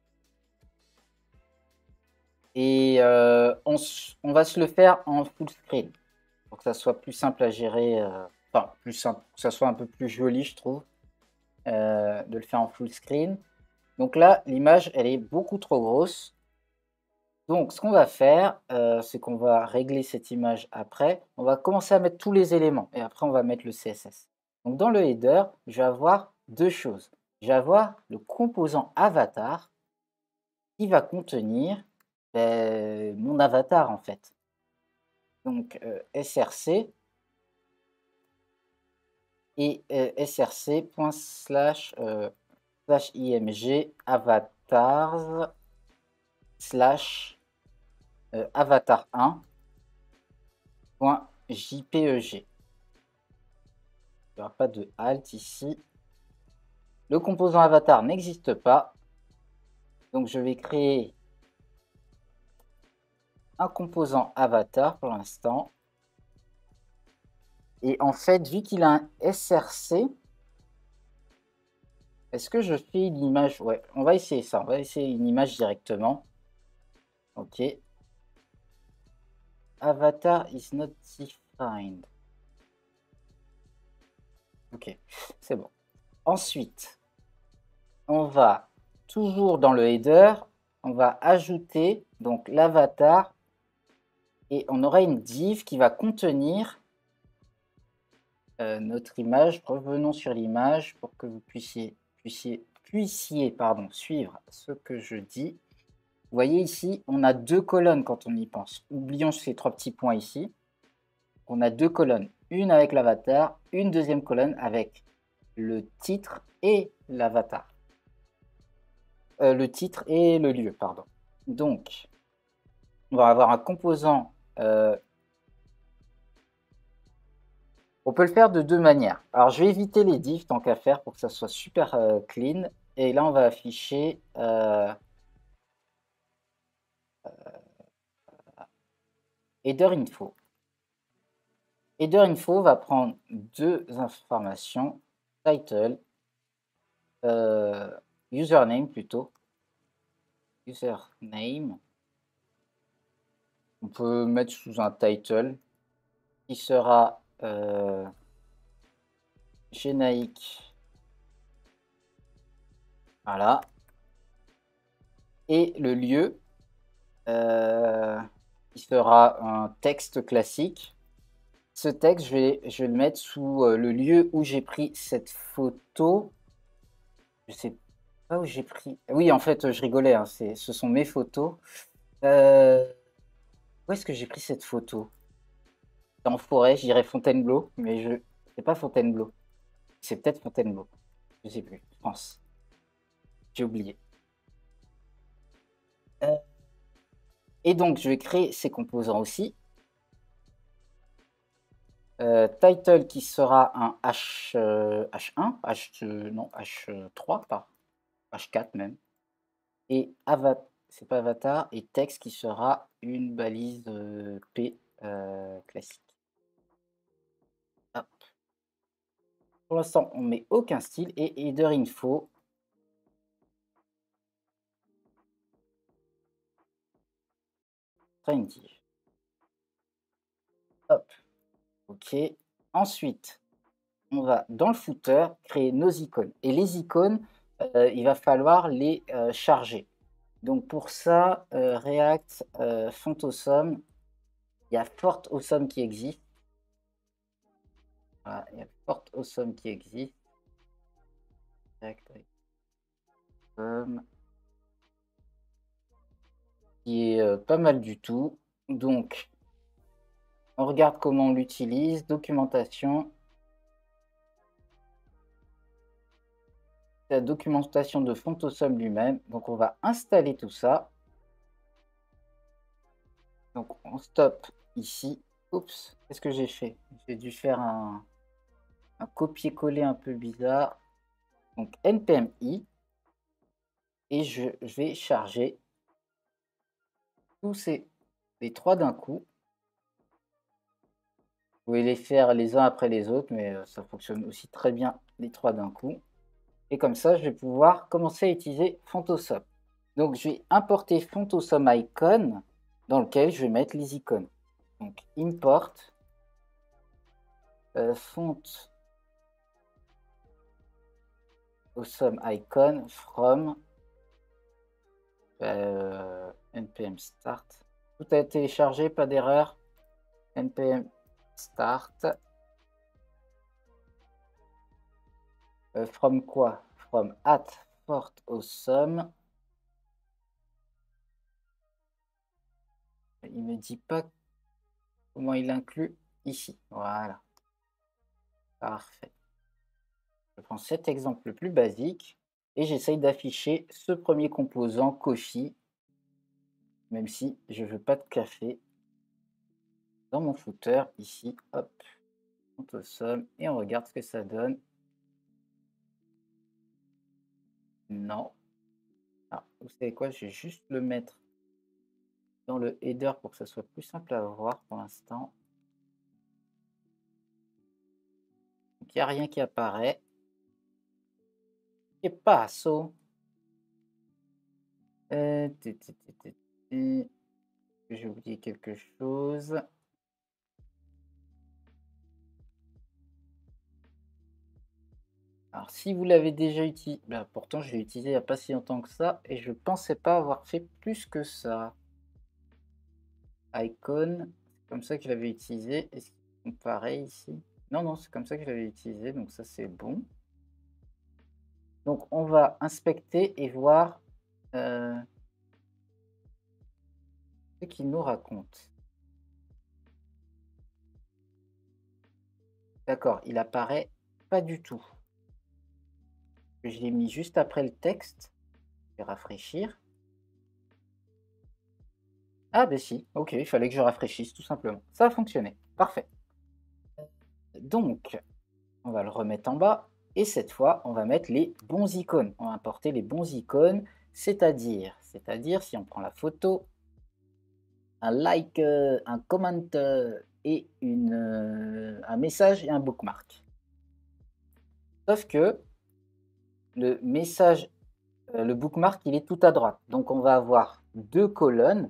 S1: Et on va se le faire en full screen pour que ça soit plus simple à gérer. Enfin, plus simple, que ça soit un peu plus joli, je trouve, de le faire en full screen. Donc là, l'image, elle est beaucoup trop grosse. Donc, ce qu'on va faire, c'est qu'on va régler cette image après. On va commencer à mettre tous les éléments et après, on va mettre le CSS. Donc, dans le header, je vais avoir deux choses. Je vais avoir le composant avatar qui va contenir mon avatar, en fait. Donc, src et src./img avatars slash avatar1.jpeg. Il n'y aura pas de alt ici. Le composant avatar n'existe pas. Donc je vais créer un composant avatar pour l'instant. Et en fait, vu qu'il a un src, est-ce que je fais une image? Ouais, on va essayer ça. On va essayer une image directement. Ok. Avatar is not defined. Ok, c'est bon. Ensuite, on va toujours dans le header, on va ajouter donc l'avatar et on aura une div qui va contenir notre image. Revenons sur l'image pour que vous puissiez suivre ce que je dis. Vous voyez ici, on a deux colonnes quand on y pense. Oublions ces trois petits points ici. On a deux colonnes, une avec l'avatar, une deuxième colonne avec le titre et l'avatar. Le titre et le lieu, pardon. Donc, on va avoir un composant. On peut le faire de deux manières. Alors, je vais éviter les divs tant qu'à faire pour que ça soit super clean. Et là, on va afficher header info. Header info va prendre deux informations, title, username plutôt. Username. On peut mettre sous un title qui sera génaïque. Voilà. Et le lieu qui sera un texte classique. Ce texte, je vais le mettre sous le lieu où j'ai pris cette photo. Je sais pas où j'ai pris. Oui, en fait, je rigolais, hein, ce sont mes photos. Où est-ce que j'ai pris cette photo? En forêt, je dirais Fontainebleau, mais je c'est pas Fontainebleau. C'est peut-être Fontainebleau. Je sais plus, je pense. J'ai oublié. Et donc, je vais créer ces composants aussi. Title qui sera un H1, non, H3, pas H4 même. Et c'est pas avatar, et texte qui sera une balise P classique. Hop. Pour l'instant, on met aucun style et header info. Une div. Hop. Ok. Ensuite, on va dans le footer créer nos icônes. Et les icônes, il va falloir les charger. Donc pour ça, React Font Awesome, il y a Fort Awesome qui existe. Voilà, il y a Fort Awesome qui existe. Qui est pas mal du tout. Donc, on regarde comment on l'utilise. Documentation. La documentation de Font Awesome lui-même. Donc, on va installer tout ça. Donc, on stoppe ici. Oups, qu'est-ce que j'ai fait? J'ai dû faire un copier-coller un peu bizarre. Donc, npm i. Et je vais charger tous les trois d'un coup. Vous pouvez les faire les uns après les autres, mais ça fonctionne aussi très bien les trois d'un coup. Et comme ça, je vais pouvoir commencer à utiliser Font Awesome. Donc, je vais importer Font Awesome Icon dans lequel je vais mettre les icônes. Donc, import Font Awesome Icon from npm start. Tout a été téléchargé, pas d'erreur. npm start. From quoi? From @Fort Awesome. Il me dit pas comment il inclut ici. Voilà. Parfait. Je prends cet exemple le plus basique et j'essaye d'afficher ce premier composant Coffee, même si je ne veux pas de café, dans mon footer ici. Hop, on Awesome et on regarde ce que ça donne. Non. Ah, vous savez quoi? Je vais juste le mettre dans le header pour que ça soit plus simple à voir pour l'instant. Donc il n'y a rien qui apparaît. Et pas saut. que j'ai oublié quelque chose? Alors, si vous l'avez déjà utilisé, bah, pourtant je l'ai utilisé il n'y a pas si longtemps que ça et je pensais pas avoir fait plus que ça. Icon, c'est comme ça que je l'avais utilisé. Est-ce qu'ils font pareil ici? Non, non, c'est comme ça que je l'avais utilisé, donc ça c'est bon. Donc on va inspecter et voir ce qu'il nous raconte. D'accord, il apparaît pas du tout. Je l'ai mis juste après le texte. Je vais rafraîchir. Ah ben si, ok, il fallait que je rafraîchisse tout simplement. Ça a fonctionné, parfait. Donc, on va le remettre en bas. Et cette fois, on va mettre les bons icônes. On va importer les bons icônes, c'est-à-dire si on prend la photo, un like, un comment et un message et un bookmark. Sauf que le message, le bookmark, il est tout à droite. Donc on va avoir deux colonnes.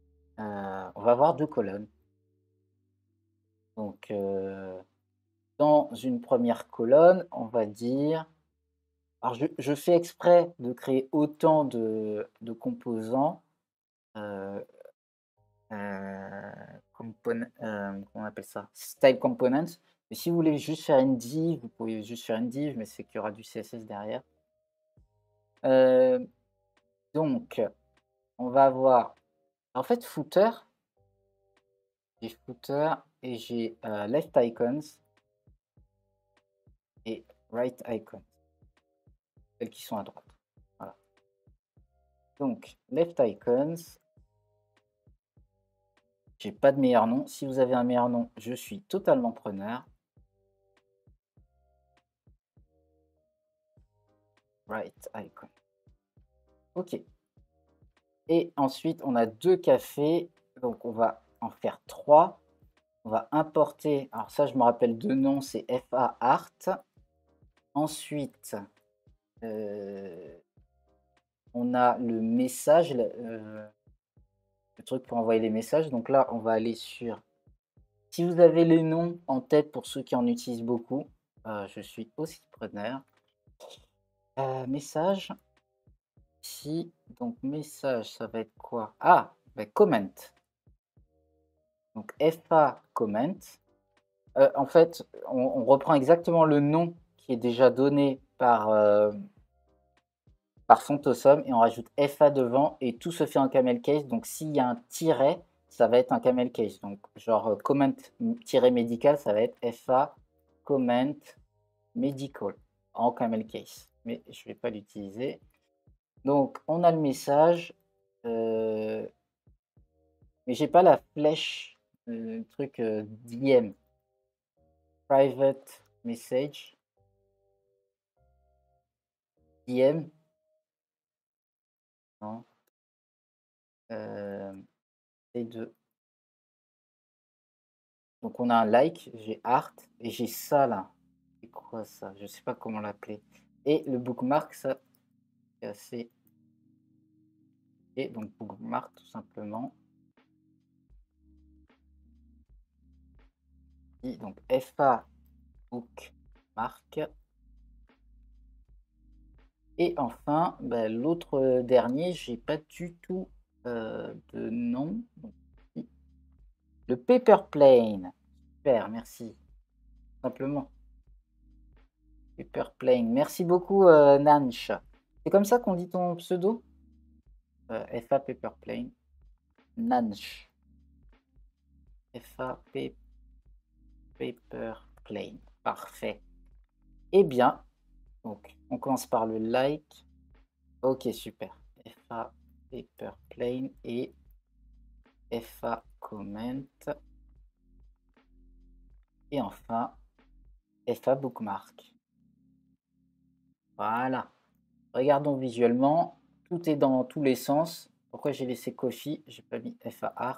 S1: Donc dans une première colonne, on va dire. Alors je fais exprès de créer autant de composants. euh, comment on appelle ça? Style components. Mais si vous voulez juste faire une div, vous pouvez juste faire une div, mais c'est qu'il y aura du CSS derrière. Euh, donc, on va avoir, en fait, footer. J'ai footer et j'ai left icons et right icons, celles qui sont à droite. Voilà. Donc, left icons, j'ai pas de meilleur nom. Si vous avez un meilleur nom, je suis totalement preneur. Right icon. Ok. Et ensuite, on a deux cafés. Donc, on va en faire trois. On va importer. Alors, ça, je me rappelle deux noms. C'est FA Art. Ensuite, on a le message, le truc pour envoyer les messages. Donc là, on va aller sur. Si vous avez les noms en tête pour ceux qui en utilisent beaucoup, je suis aussi preneur. Message. Ici, donc message, ça va être quoi? Ah, ben, comment. Donc FA comment. En fait, on reprend exactement le nom qui est déjà donné par Fontosum et on rajoute FA devant et tout se fait en camel case. Donc s'il y a un tiret, ça va être un camel case. Donc genre comment-médical, ça va être FA comment medical en camel case. Mais je ne vais pas l'utiliser. Donc on a le message. Mais j'ai pas la flèche, le truc DM, private message, DM, non, les deux. Donc on a un like, j'ai art et j'ai ça là. C'est quoi ça? Je sais pas comment l'appeler. Et le bookmark, ça, c'est assez. Et donc bookmark tout simplement. Et donc FA bookmark. Et enfin, bah, l'autre dernier, j'ai pas du tout de nom. Donc, le paper plane. Super, merci. Simplement. Paper plane. Merci beaucoup, Nanch. C'est comme ça qu'on dit ton pseudo? FA paper plane. Nanch. FA paper plane. Parfait. Eh bien, donc, on commence par le like. Ok, super. FA paper plane et FA comment. Et enfin, FA bookmark. Voilà. Regardons visuellement. Tout est dans tous les sens. Pourquoi j'ai laissé Coffee? J'ai pas mis FA Art.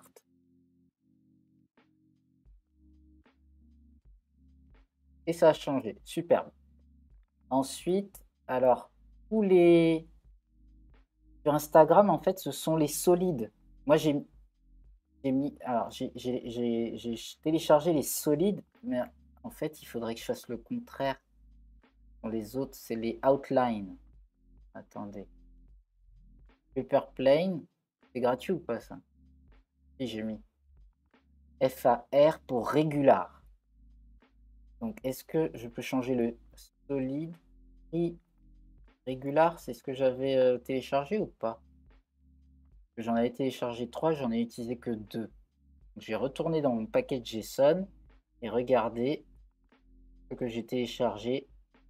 S1: Et ça a changé. Superbe. Ensuite, alors, tous les. Sur Instagram, en fait, ce sont les solides. Moi, j'ai J'ai mis, alors j'ai téléchargé les solides, mais en fait, il faudrait que je fasse le contraire. Pour les autres, c'est les outlines. Attendez. Paperplane, c'est gratuit ou pas ça? Si, j'ai mis FAR pour régular. Donc, est-ce que je peux changer le solide et régular? C'est ce que j'avais téléchargé ou pas? J'en avais téléchargé 3, j'en ai utilisé que 2. Je vais retourner dans mon paquet JSON et regarder ce que j'ai téléchargé.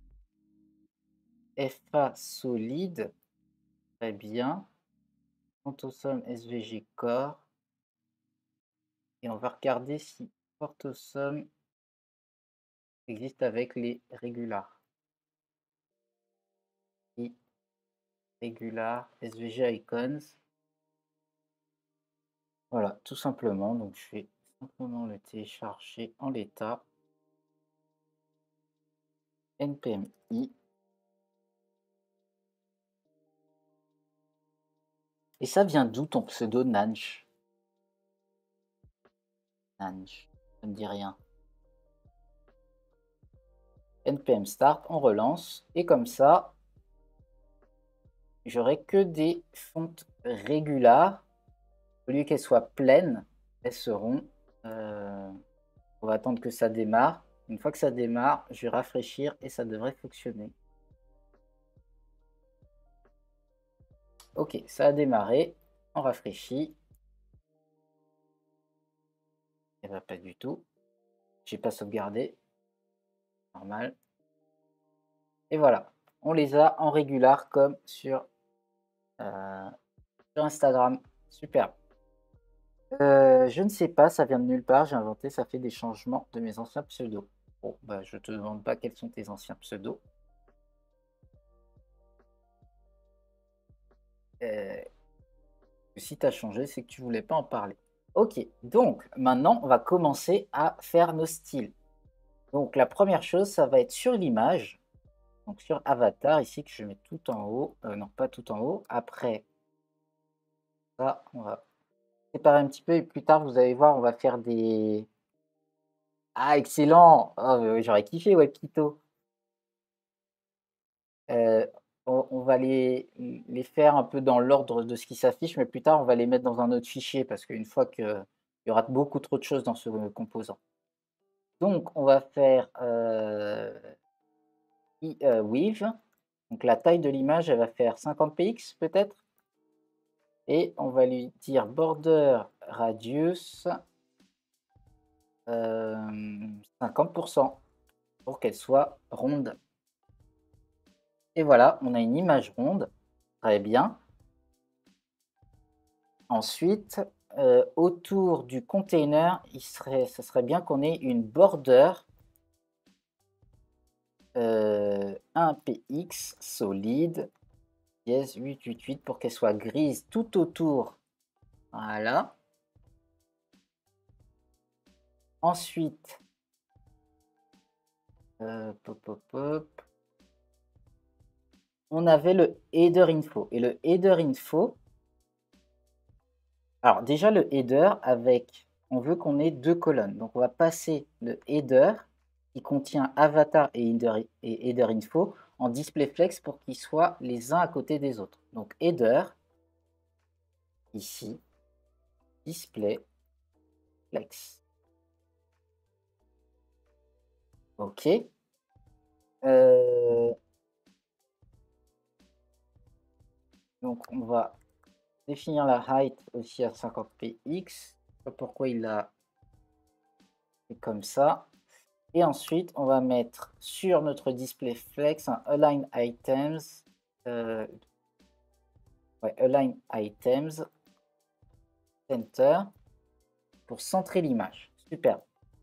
S1: FA solide, très bien. Quantosum SVG Core. Et on va regarder si Quantosum existe avec les régulars. Et régular, SVG icons. Voilà, tout simplement. Donc je vais simplement le télécharger en l'état. NPMI. Et ça vient d'où ton pseudo Nanch? Nanch, ça ne me dit rien. NPM start, on relance. Et comme ça, j'aurai que des fontes régulars. Au lieu qu'elles soient pleines, elles seront... on va attendre que ça démarre. Une fois que ça démarre, je vais rafraîchir et ça devrait fonctionner. Ok, ça a démarré. On rafraîchit. Et va pas du tout. J'ai pas sauvegardé. Normal. Et voilà. On les a en régular comme sur Instagram. Super. Je ne sais pas, ça vient de nulle part. J'ai inventé, ça fait des changements de mes anciens pseudos. Bon, bah, je te demande pas quels sont tes anciens pseudos. Si tu as changé, c'est que tu voulais pas en parler. Ok, donc maintenant, on va commencer à faire nos styles. Donc la première chose, ça va être sur l'image. Donc sur Avatar, ici, que je mets tout en haut. Non, pas tout en haut. Après, ça, on va séparer un petit peu. Et plus tard, vous allez voir, on va faire des... Ah, excellent! Oh, j'aurais kiffé WebKito. Euh, on va les faire un peu dans l'ordre de ce qui s'affiche, mais plus tard, on va les mettre dans un autre fichier parce qu'une fois qu'il y aura beaucoup trop de choses dans ce composant. Donc, on va faire with. Donc, la taille de l'image, elle va faire 50 px peut-être. Et on va lui dire border radius 50% pour qu'elle soit ronde. Et voilà, on a une image ronde. Très bien. Ensuite, autour du container, ça serait bien qu'on ait une border 1px solide yes 888 pour qu'elle soit grise tout autour. Voilà. Ensuite, on avait le header info. Et le header info, alors déjà le header avec, on veut qu'on ait 2 colonnes. Donc on va passer le header qui contient avatar et header info en display flex pour qu'ils soient les uns à côté des autres. Donc header, ici, display flex. OK. Donc on va définir la height aussi à 50 px. Je sais pas pourquoi il a fait comme ça. Et ensuite, on va mettre sur notre display flex un align items. Align items center pour centrer l'image. Super.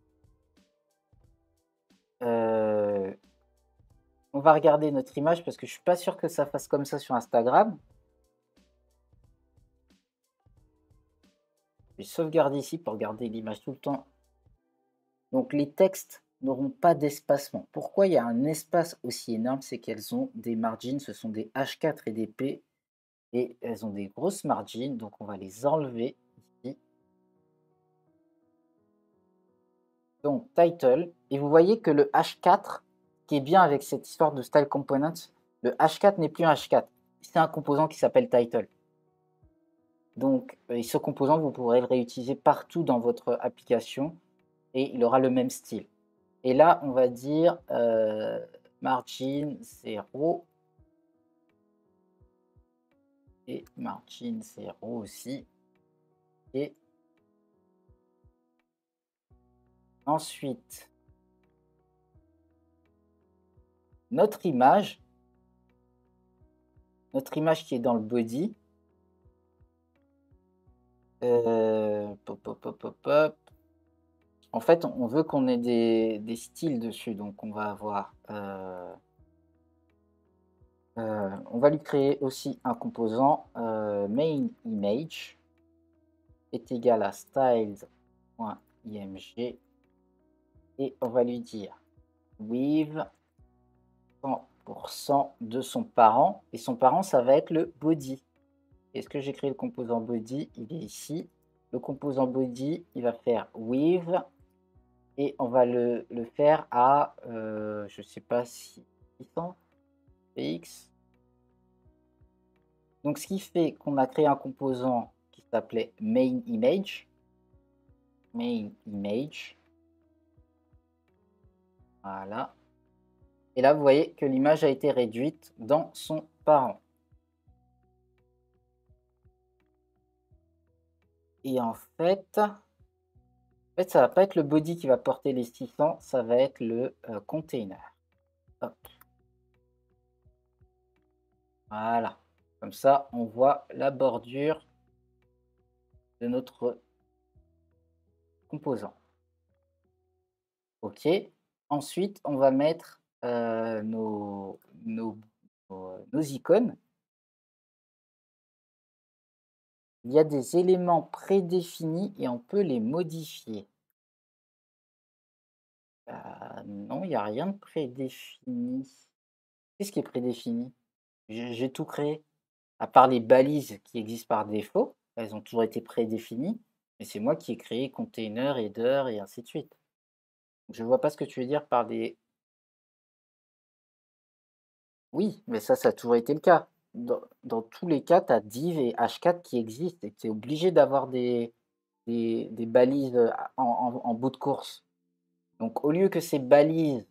S1: On va regarder notre image parce que je suis pas sûr que ça fasse comme ça sur Instagram. Je vais sauvegarder ici pour garder l'image tout le temps. Donc les textes n'auront pas d'espacement. Pourquoi il y a un espace aussi énorme? C'est qu'elles ont des margins, ce sont des H4 et des P, et elles ont des grosses margins, donc on va les enlever ici. Donc, title. Et vous voyez que le H4, qui est bien avec cette histoire de style component, le H4 n'est plus un H4. C'est un composant qui s'appelle title. Donc, ce composant, vous pourrez le réutiliser partout dans votre application et il aura le même style. Et là, on va dire margin 0 et margin 0 aussi. Et ensuite, notre image qui est dans le body. Pop, pop, pop, pop, pop. En fait, on veut qu'on ait des styles dessus, donc on va avoir, on va lui créer aussi un composant main image est égal à styles.img et on va lui dire with 100% de son parent et son parent ça va être le body. Est-ce que j'ai créé le composant body? Il est ici. Le composant body, il va faire with et on va le faire à, je ne sais pas si 600 px. Donc, ce qui fait qu'on a créé un composant qui s'appelait main image. Main image. Voilà. Et là, vous voyez que l'image a été réduite dans son parent. Et en fait, ça va pas être le body qui va porter les 600, ça va être le container. Hop. Voilà. Comme ça, on voit la bordure de notre composant. OK. Ensuite, on va mettre nos icônes. Il y a des éléments prédéfinis et on peut les modifier. Non, il n'y a rien de prédéfini. Qu'est-ce qui est prédéfini? J'ai tout créé. À part les balises qui existent par défaut, elles ont toujours été prédéfinies, mais c'est moi qui ai créé container, header et ainsi de suite. Je ne vois pas ce que tu veux dire par des... Oui, mais ça a toujours été le cas. Dans tous les cas, tu as div et h4 qui existent et tu es obligé d'avoir des balises en bout de course. Donc, au lieu que ces balises,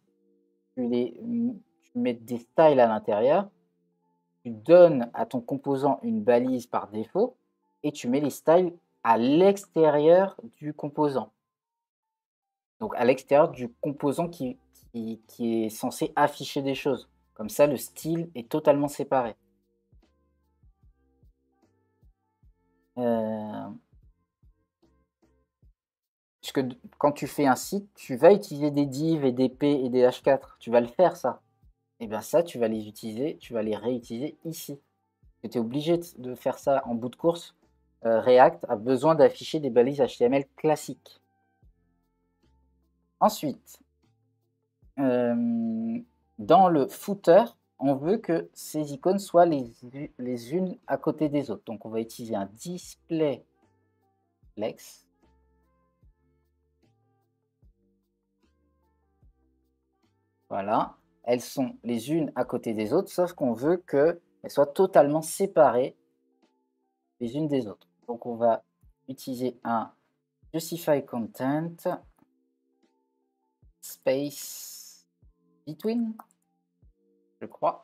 S1: tu mettes des styles à l'intérieur, tu donnes à ton composant une balise par défaut et tu mets les styles à l'extérieur du composant. Donc, à l'extérieur du composant qui est censé afficher des choses. Comme ça, le style est totalement séparé. Puisque quand tu fais un site, tu vas utiliser des divs et des p et des h4. Tu vas le faire, ça. Et bien ça, tu vas les utiliser, tu vas les réutiliser ici. Tu es obligé de faire ça en bout de course. React a besoin d'afficher des balises HTML classiques. Ensuite, dans le footer, on veut que ces icônes soient les unes à côté des autres. Donc, on va utiliser un display flex. Voilà. Elles sont les unes à côté des autres, sauf qu'on veut qu'elles soient totalement séparées les unes des autres. Donc, on va utiliser un justify content space between, je crois.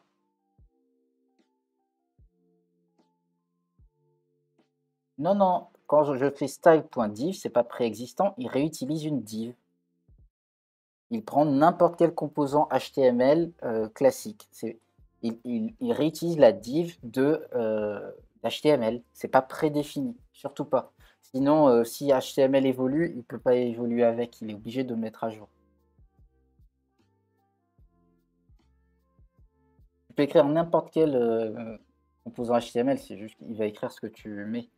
S1: Non, non, quand je fais style.div, c'est pas préexistant, il réutilise une div. Il prend n'importe quel composant HTML classique. Il réutilise la div d'HTML. C'est pas prédéfini, surtout pas. Sinon, si HTML évolue, il peut pas évoluer avec, il est obligé de mettre à jour. Tu peux écrire n'importe quel composant HTML, c'est juste qu'il va écrire ce que tu mets.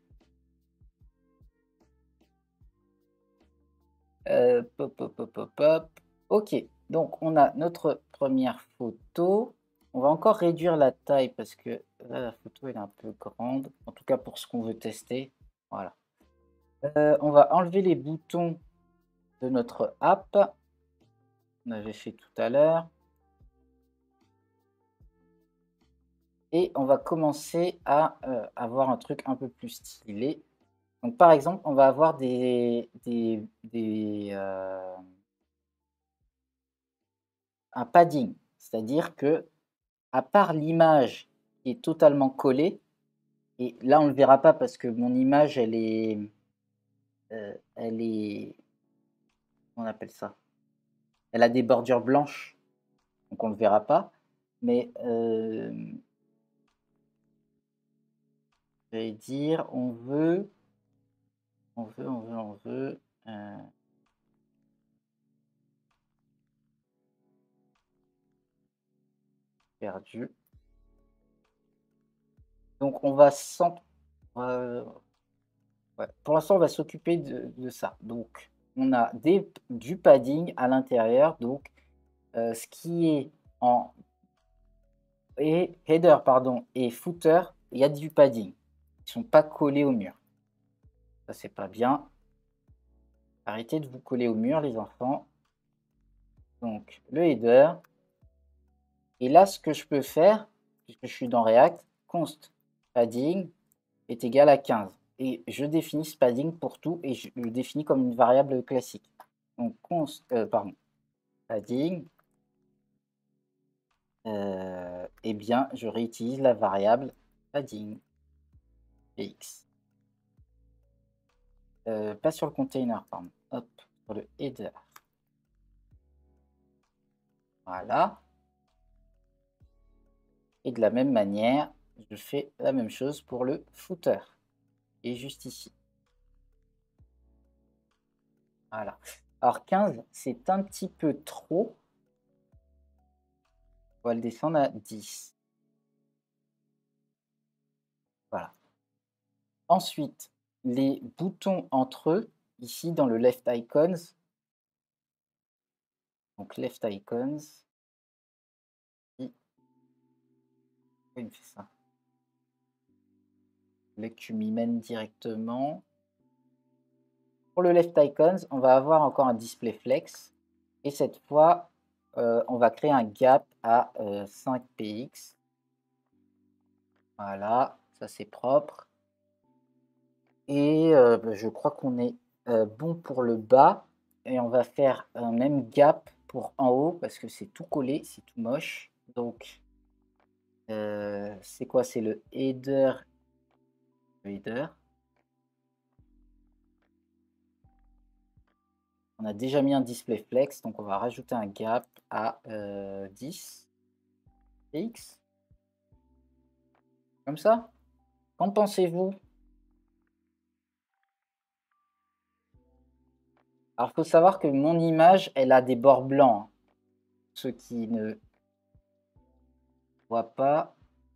S1: Pop, pop, pop, pop, pop. Ok, donc on a notre première photo. On va encore réduire la taille parce que là, la photo elle est un peu grande, en tout cas pour ce qu'on veut tester. Voilà. On va enlever les boutons de notre app. On avait fait tout à l'heure. Et on va commencer à avoir un truc un peu plus stylé. Donc, par exemple, on va avoir un padding. C'est-à-dire que, à part l'image qui est totalement collée, et là, on ne le verra pas parce que mon image, elle est, on appelle ça? Elle a des bordures blanches, donc on ne le verra pas. Mais j'allais dire, on veut perdu. Donc on va ouais. Pour l'instant, on va s'occuper de ça. Donc on a du padding à l'intérieur. Donc ce qui est en header pardon, et footer, il y a du padding. Ils sont pas collés au mur. Ça, c'est pas bien. Arrêtez de vous coller au mur, les enfants. Donc le header. Et là, ce que je peux faire, puisque je suis dans React, const padding est égal à 15. Et je définis ce padding pour tout et je le définis comme une variable classique. Donc padding, eh bien, je réutilise la variable padding px. Pas sur le container, pardon. Hop, sur le header. Voilà. Et de la même manière, je fais la même chose pour le footer. Et juste ici. Voilà. Alors 15, c'est un petit peu trop. On va le descendre à 10. Voilà. Ensuite, les boutons entre eux, ici dans le left icons. Donc left icons. Pourquoi il me fait ça? Je voulais que tu m'y mènes directement. Pour le left icons, on va avoir encore un display flex. Et cette fois, on va créer un gap à 5 px. Voilà, ça c'est propre. Et je crois qu'on est bon pour le bas. Et on va faire un même gap pour en haut parce que c'est tout collé, c'est tout moche. Donc, c'est quoi? C'est le header. Le header. On a déjà mis un display flex, donc on va rajouter un gap à 10 px. Comme ça? Qu'en pensez-vous? Alors, il faut savoir que mon image, elle a des bords blancs, hein. Ceux qui ne voient pas.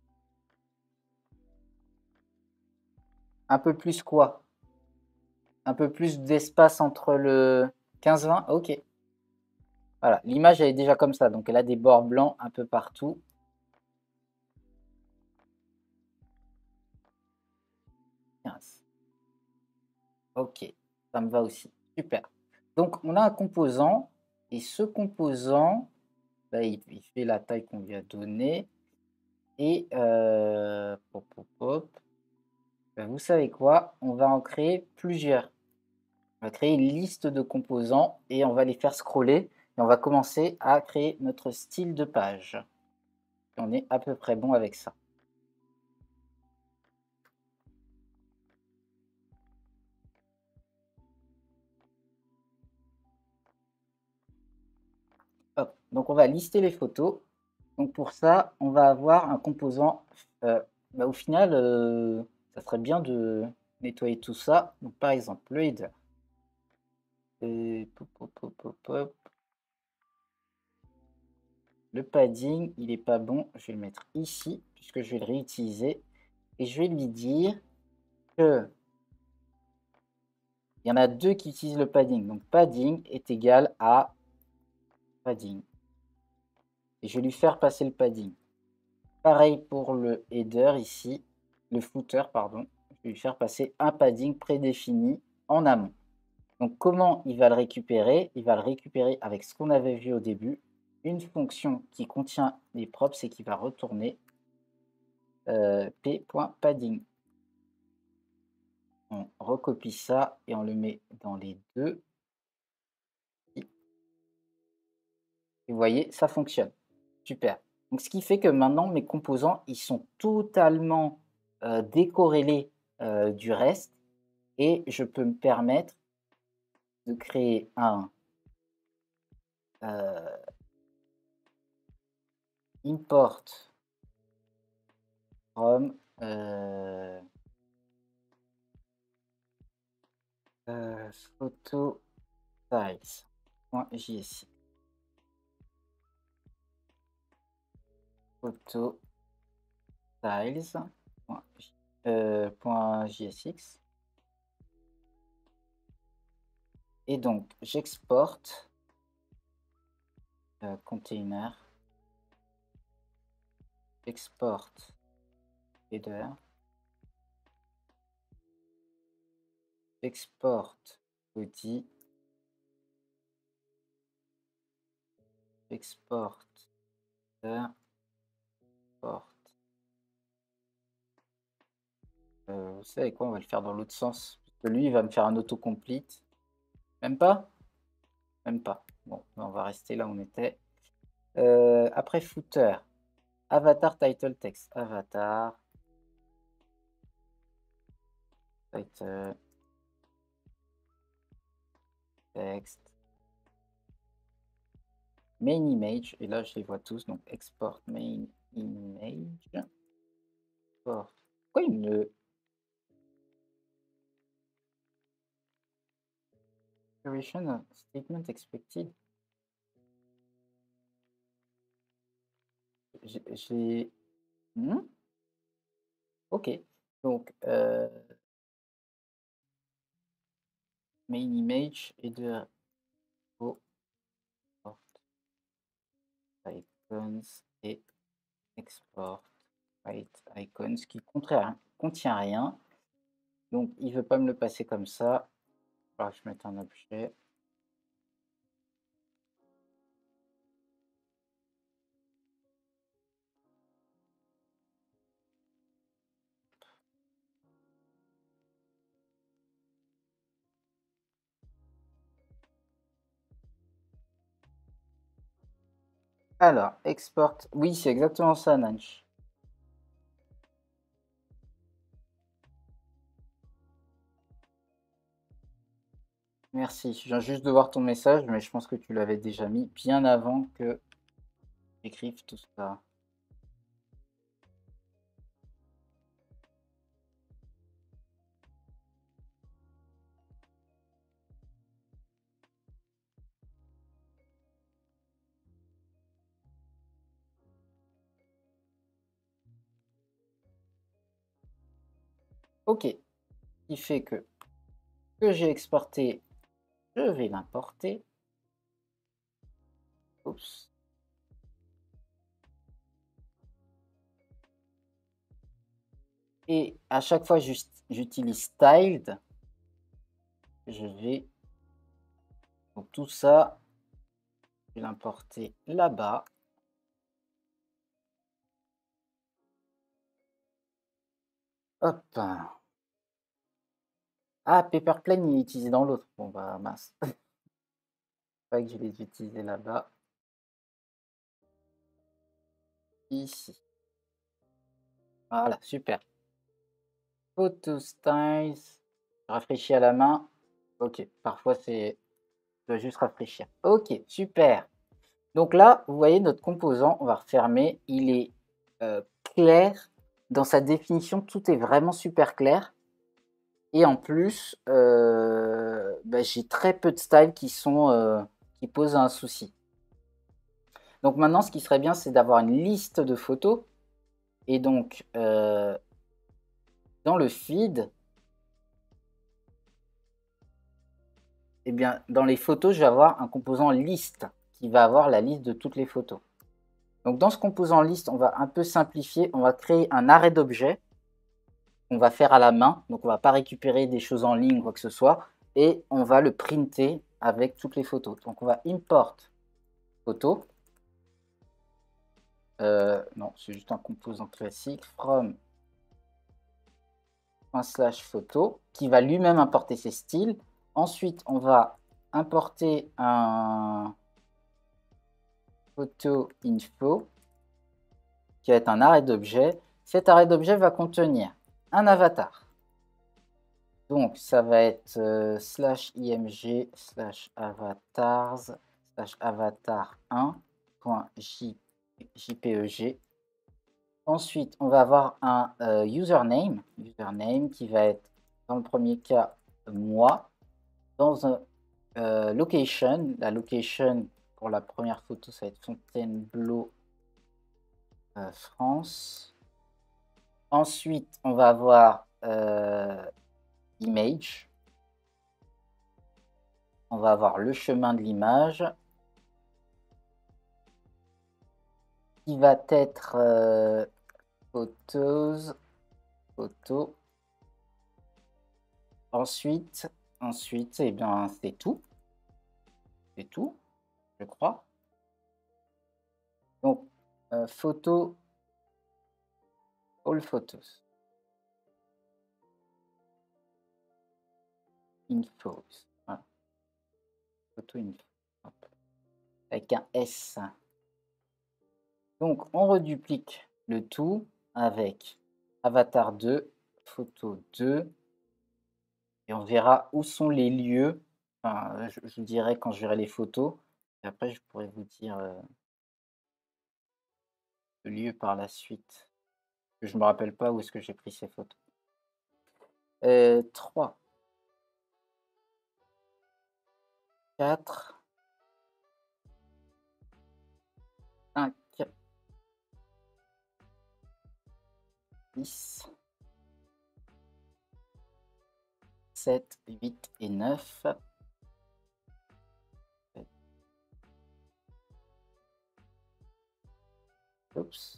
S1: Un peu plus quoi? Un peu plus d'espace entre le 15-20? Ok. Voilà, l'image, elle est déjà comme ça, donc elle a des bords blancs un peu partout. 15. Ok, ça me va aussi. Super. Donc, on a un composant, et ce composant, bah, il fait la taille qu'on lui a donnée. Et pop, pop, pop. Ben, vous savez quoi? On va en créer plusieurs. On va créer une liste de composants et on va les faire scroller. Et on va commencer à créer notre style de page. Et on est à peu près bon avec ça. Hop. Donc on va lister les photos. Donc pour ça, on va avoir un composant. Bah, au final, ça serait bien de nettoyer tout ça. Donc par exemple, le header. Et pop, pop, pop, pop, pop. Le padding, il n'est pas bon. Je vais le mettre ici, puisque je vais le réutiliser. Et je vais lui dire que il y en a deux qui utilisent le padding. Donc padding est égal à padding. Et je vais lui faire passer le padding. Pareil pour le header ici, le footer, pardon. Je vais lui faire passer un padding prédéfini en amont. Donc, comment il va le récupérer? Il va le récupérer avec ce qu'on avait vu au début, une fonction qui contient les props et qui va retourner p.padding. On recopie ça et on le met dans les deux. Et vous voyez, ça fonctionne. Super. Donc, ce qui fait que maintenant, mes composants, ils sont totalement décorrélés du reste et je peux me permettre de créer un import from photo styles.jsx. Photo styles.jsx. Et donc, j'exporte container, j'exporte header, j'exporte body, j'exporte header, porte. Vous savez quoi, on va le faire dans l'autre sens. Parce que lui, il va me faire un autocomplete. Même pas? Même pas. Bon, on va rester là où on était. Après footer, avatar title text, avatar title text, main image, et là je les vois tous, donc export main image, export. Pourquoi il me duration statement expected? J'ai ok, donc main image et de icons et export write icons qui contient rien. Donc il veut pas me le passer comme ça. Alors je vais mettre un objet. Alors, export. Oui, c'est exactement ça, Nanch. Merci. Je viens juste de voir ton message, mais je pense que tu l'avais déjà mis bien avant que j'écrive tout ça. Ok. Ce qui fait que j'ai exporté, je vais l'importer. Oups. Et à chaque fois j'utilise styled, je vais, donc tout ça, je vais l'importer là-bas. Hop. Ah, Paperplane, il est utilisé dans l'autre. Bon, bah mince. Pas que je les utilise là-bas. Ici. Voilà, super. Photo styles. Rafraîchis à la main. Ok, parfois c'est. Je dois juste rafraîchir. Ok, super. Donc là, vous voyez notre composant, on va refermer. Il est clair. Dans sa définition, tout est vraiment super clair. Et en plus, bah, j'ai très peu de styles qui posent un souci. Donc maintenant, ce qui serait bien, c'est d'avoir une liste de photos. Et donc, dans le feed, eh bien, dans les photos, je vais avoir un composant liste qui va avoir la liste de toutes les photos. Donc dans ce composant liste, on va un peu simplifier. On va créer un arrêt d'objets qu'on va faire à la main. Donc on ne va pas récupérer des choses en ligne, quoi que ce soit. et on va le printer avec toutes les photos. Donc on va import photo. Non, c'est juste un composant classique from /photo qui va lui-même importer ses styles. Ensuite, on va importer un photo info qui va être un arrêt d'objet. Cet arrêt d'objet va contenir un avatar. Donc, ça va être /img /avatars /avatar1.jpeg. Ensuite, on va avoir un username qui va être, dans le premier cas, moi. Dans un location, la location pour la première photo, ça va être Fontainebleau, France. Ensuite, on va avoir image. On va avoir le chemin de l'image qui va être photos, photo. Ensuite, eh bien, c'est tout. C'est tout, je crois. Donc, photo, all photos. Infos. Voilà. Photo info. Hop. Avec un S. Donc, on reduplique le tout avec avatar 2, photo 2. Et on verra où sont les lieux. Enfin, je vous dirai quand je verrai les photos. Et après, je pourrais vous dire le lieu par la suite. Je ne me rappelle pas où est-ce que j'ai pris ces photos. 3, 4, 5, 6, 7, 8 et 9. Oups.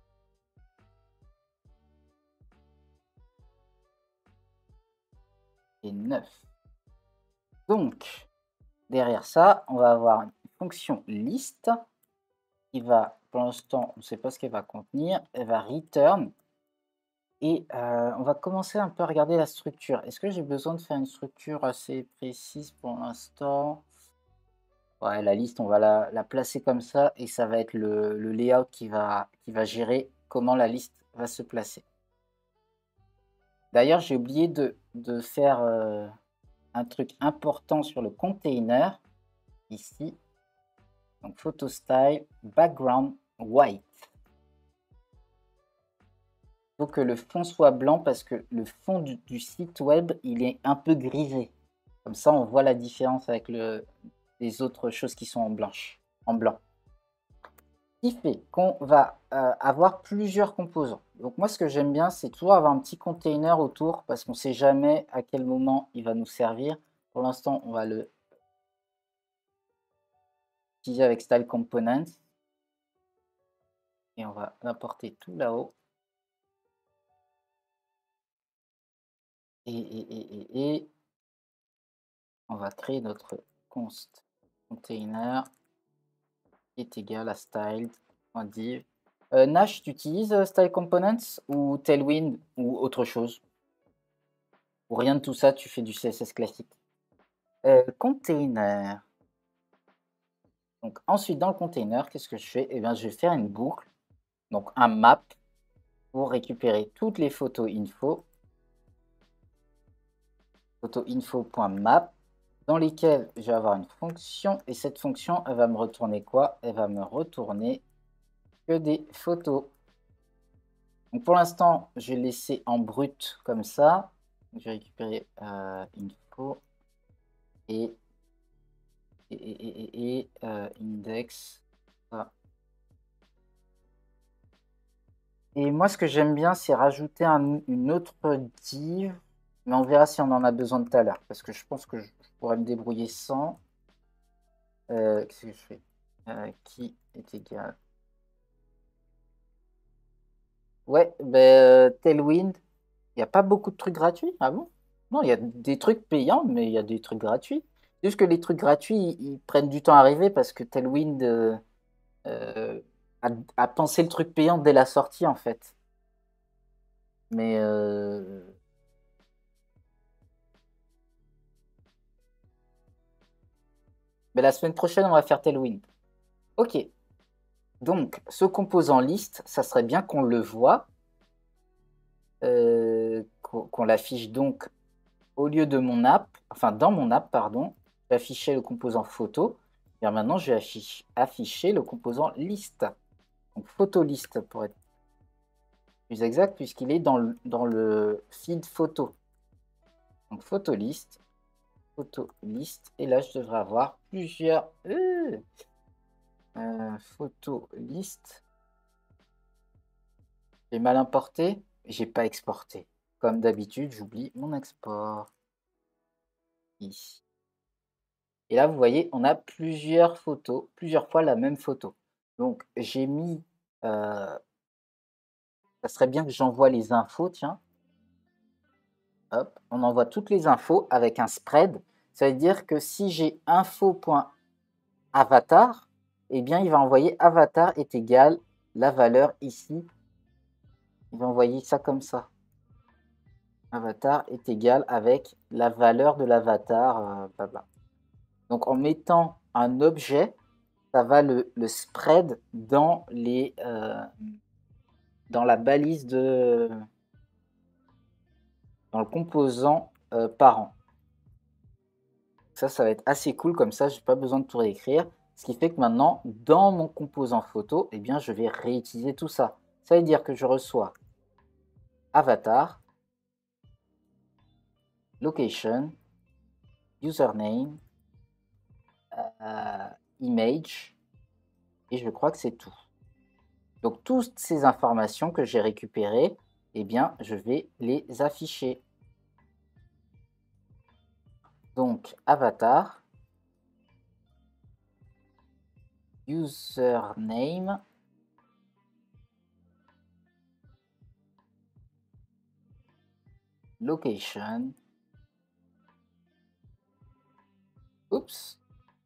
S1: Et 9. Donc, derrière ça, on va avoir une fonction list qui va, pour l'instant, on ne sait pas ce qu'elle va contenir. Elle va return. Et on va commencer un peu à regarder la structure. Est-ce que j'ai besoin de faire une structure assez précise pour l'instant? Ouais, la liste, on va la placer comme ça et ça va être le layout qui va gérer comment la liste va se placer. D'ailleurs, j'ai oublié de faire un truc important sur le container, ici. Donc, photo style, background white. Il faut que le fond soit blanc parce que le fond du site web, il est un peu grisé. Comme ça, on voit la différence avec les autres choses qui sont en blanc. Ce qui fait qu'on va avoir plusieurs composants. Donc moi, ce que j'aime bien, c'est toujours avoir un petit container autour parce qu'on ne sait jamais à quel moment il va nous servir. Pour l'instant, on va le utiliser avec Style Components. Et on va l'importer tout là-haut. Et on va créer notre const container qui est égal à style.div. Nash, tu utilises Style Components ou Tailwind ou autre chose? Ou rien de tout ça, tu fais du CSS classique? Container. Donc ensuite, dans le container, qu'est-ce que je fais? Eh bien, je vais faire une boucle, donc un map, pour récupérer toutes les photos info. Photo info.map, dans lesquelles je vais avoir une fonction, et cette fonction, elle va me retourner quoi? Elle va me retourner que des photos. Donc pour l'instant, je vais laisser en brut comme ça. Je vais récupérer info et index. Voilà. Et moi, ce que j'aime bien, c'est rajouter une autre div, mais on verra si on en a besoin tout à l'heure, parce que je pense que je pourrais me débrouiller sans. Qu'est-ce que je fais? Qui est égal. Ouais, ben, Tailwind, il n'y a pas beaucoup de trucs gratuits, ah bon? Non, il y a des trucs payants, mais il y a des trucs gratuits. C'est juste que les trucs gratuits, ils prennent du temps à arriver parce que Tailwind euh, a, a pensé le truc payant dès la sortie, en fait. Mais, mais la semaine prochaine, on va faire Tailwind. Ok. Donc, ce composant liste, ça serait bien qu'on le voit, qu'on l'affiche donc au lieu de mon app, enfin dans mon app, pardon, j'affichais le composant photo. Et maintenant, je vais afficher le composant liste. Donc, photo liste pour être plus exact, puisqu'il est dans le feed photo. Donc, photo liste. Et là, je devrais avoir plusieurs photo liste. J'ai mal importé, j'ai pas exporté. Comme d'habitude, j'oublie mon export. Ici. Et là, vous voyez, on a plusieurs photos, plusieurs fois la même photo. Donc, j'ai mis, ça serait bien que j'envoie les infos, tiens. Hop, on envoie toutes les infos avec un spread. Ça veut dire que si j'ai info.avatar, eh bien, il va envoyer avatar est égal la valeur ici. Il va envoyer ça comme ça. Avatar est égal avec la valeur de l'avatar, blabla. Donc, en mettant un objet, ça va le spread dans la balise dans le composant parent. Ça va être assez cool comme ça, j'ai pas besoin de tout réécrire. Ce qui fait que maintenant, dans mon composant photo, eh bien, je vais réutiliser tout ça. Ça veut dire que je reçois avatar, location, username, image, et je crois que c'est tout. Donc, toutes ces informations que j'ai récupérées, eh bien, je vais les afficher. Donc, avatar, username, location, oups,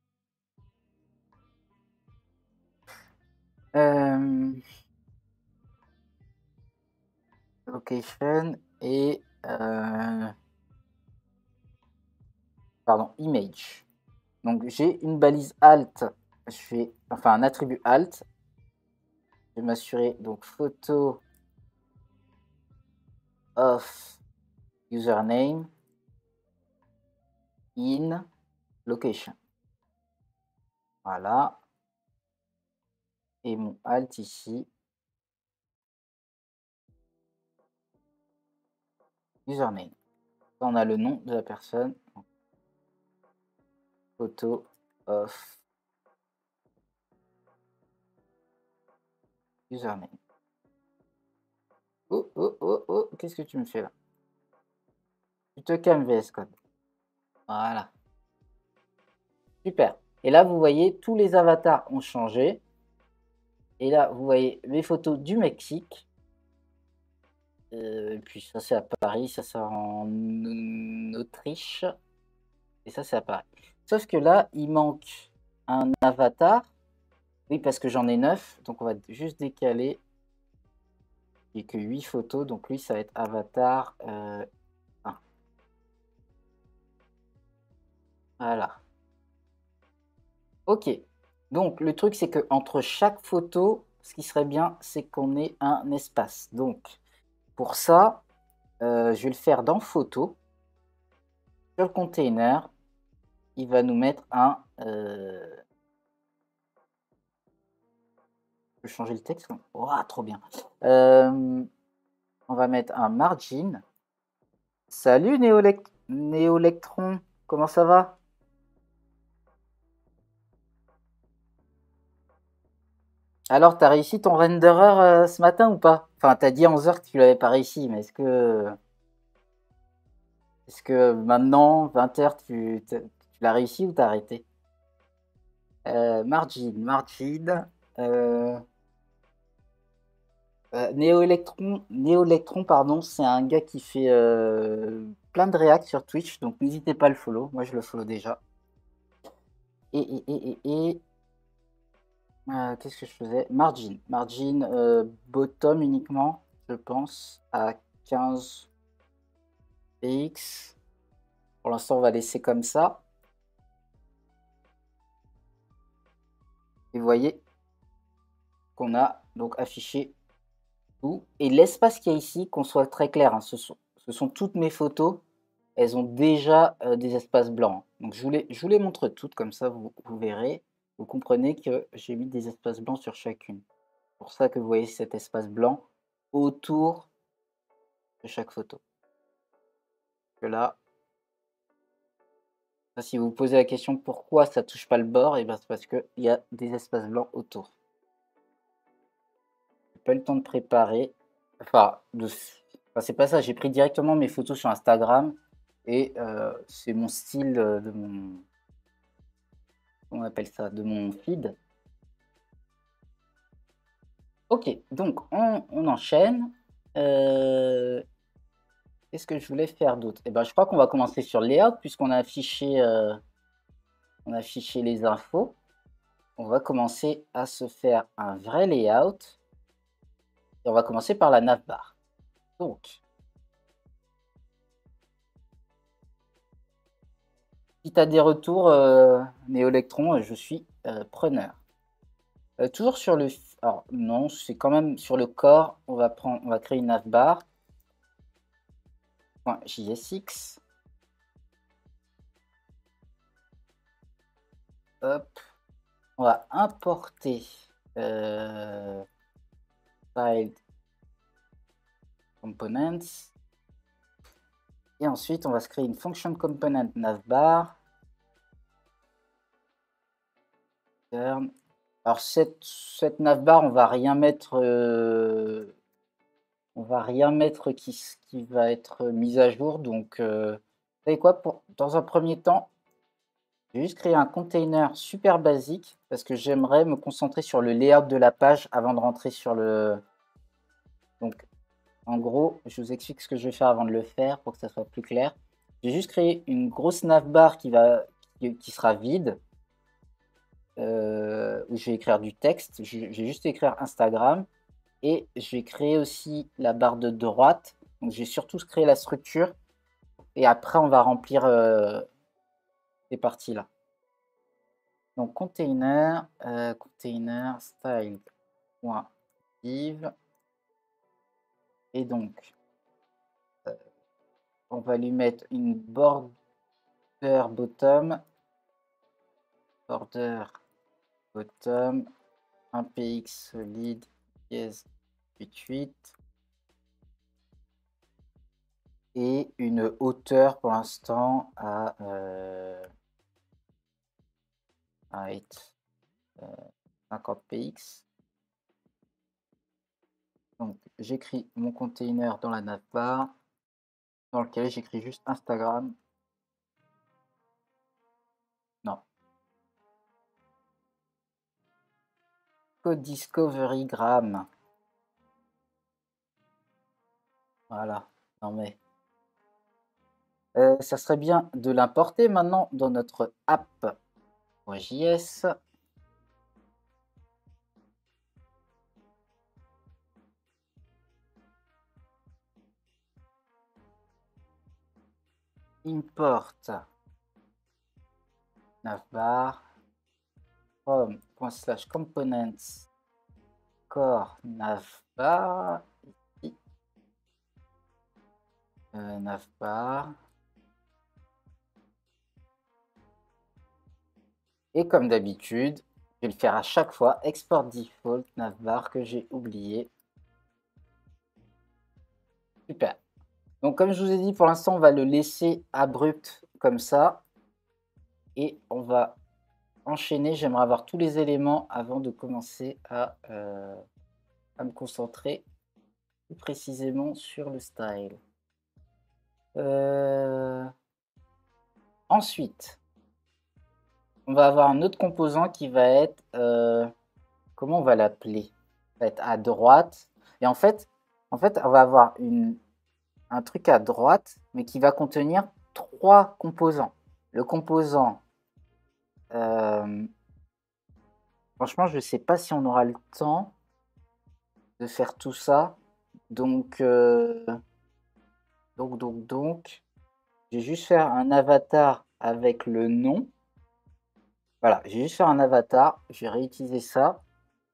S1: location et pardon, image. Donc j'ai une balise alt, enfin un attribut alt. Je vais m'assurer donc photo of username in location. Voilà. Et mon alt ici, username. On a le nom de la personne. Photo of username. Oh, oh, oh, oh, qu'est-ce que tu me fais là? Tu te calmes, VS Code. Voilà. Super. Et là, vous voyez, tous les avatars ont changé. Et là, vous voyez mes photos du Mexique. Et puis ça, c'est à Paris. Ça, c'est en Autriche. Et ça, c'est à Paris. Sauf que là, il manque un avatar. Oui, parce que j'en ai 9. Donc, on va juste décaler. Il n'y a que 8 photos. Donc, lui, ça va être avatar 1. Voilà. Ok. Donc, le truc, c'est que entre chaque photo, ce qui serait bien, c'est qu'on ait un espace. Donc, pour ça, je vais le faire dans photo. Sur le container, il va nous mettre un... Je vais changer le texte. Oh, trop bien. On va mettre un margin. Salut Néolectron, comment ça va? Alors, t'as réussi ton renderer ce matin ou pas? Enfin, t'as dit à 11 heures que tu l'avais pas réussi, mais est-ce que maintenant, 20 heures, tu l'as réussi ou t'as arrêté? Margin. Euh, Néo Electron, pardon, c'est un gars qui fait plein de réacts sur Twitch, donc n'hésitez pas à le follow. Moi, je le follow déjà. Et qu'est-ce que je faisais? Margin bottom uniquement, je pense, à 15 px. Pour l'instant, on va laisser comme ça. Et vous voyez qu'on a donc affiché tout. Et l'espace qu'il y a ici, qu'on soit très clair, hein, ce sont toutes mes photos. Elles ont déjà des espaces blancs. Donc je vous les montre toutes, comme ça vous verrez. Vous comprenez que j'ai mis des espaces blancs sur chacune. C'est pour ça que vous voyez cet espace blanc autour de chaque photo. Que là, si vous vous posez la question pourquoi ça touche pas le bord, et bien c'est parce qu'il y a des espaces blancs autour. J'ai pas eu le temps de préparer. Enfin, c'est pas ça, j'ai pris directement mes photos sur Instagram et c'est mon style de mon. On appelle ça, de mon feed. Ok, donc on enchaîne. Qu'est-ce que je voulais faire d'autre? Eh ben, je crois qu'on va commencer sur layout puisqu'on a affiché les infos. On va commencer à se faire un vrai layout. Et on va commencer par la navbar. Donc, si tu as des retours, Néolectron, je suis preneur. Toujours sur le. Alors, non, c'est quand même sur le corps. On va créer une navbar. .jsx. Hop. On va importer Style Components. Et ensuite, on va se créer une function component navbar. Alors, cette navbar, on va rien mettre qui va être mise à jour. Donc, vous savez quoi, dans un premier temps, je vais juste créer un container super basique parce que j'aimerais me concentrer sur le layout de la page avant de rentrer sur le. Donc, en gros, je vous explique ce que je vais faire avant de le faire pour que ça soit plus clair. J'ai juste créé une grosse navbar qui sera vide. Où je vais écrire du texte. Je vais juste écrire Instagram. Et je vais créer aussi la barre de droite. Donc, je vais surtout créer la structure. Et après, on va remplir ces parties-là. Donc, container style.div. Et donc, on va lui mettre une border bottom. Border bottom. Un px solide pièce 88. Et une hauteur pour l'instant à 50 px. Donc j'écris mon container dans la navbar dans lequel j'écris juste Instagram. Non. Code discovery gram. Voilà. Non mais. Ça serait bien de l'importer maintenant dans notre app.js. Import navbar from./components core navbar ici. Navbar. Et comme d'habitude, je vais le faire à chaque fois, export default navbar que j'ai oublié. Super. Donc comme je vous ai dit, pour l'instant, on va le laisser abrupt comme ça. Et on va enchaîner. J'aimerais avoir tous les éléments avant de commencer à me concentrer plus précisément sur le style. Ensuite, on va avoir un autre composant qui va être, comment on va l'appeler? Ça va être à droite. Et en fait, on va avoir un truc à droite, mais qui va contenir 3 composants. Le composant, franchement, je ne sais pas si on aura le temps de faire tout ça. Donc, je vais juste faire un avatar avec le nom. Voilà, je vais juste faire un avatar. Je vais réutiliser ça.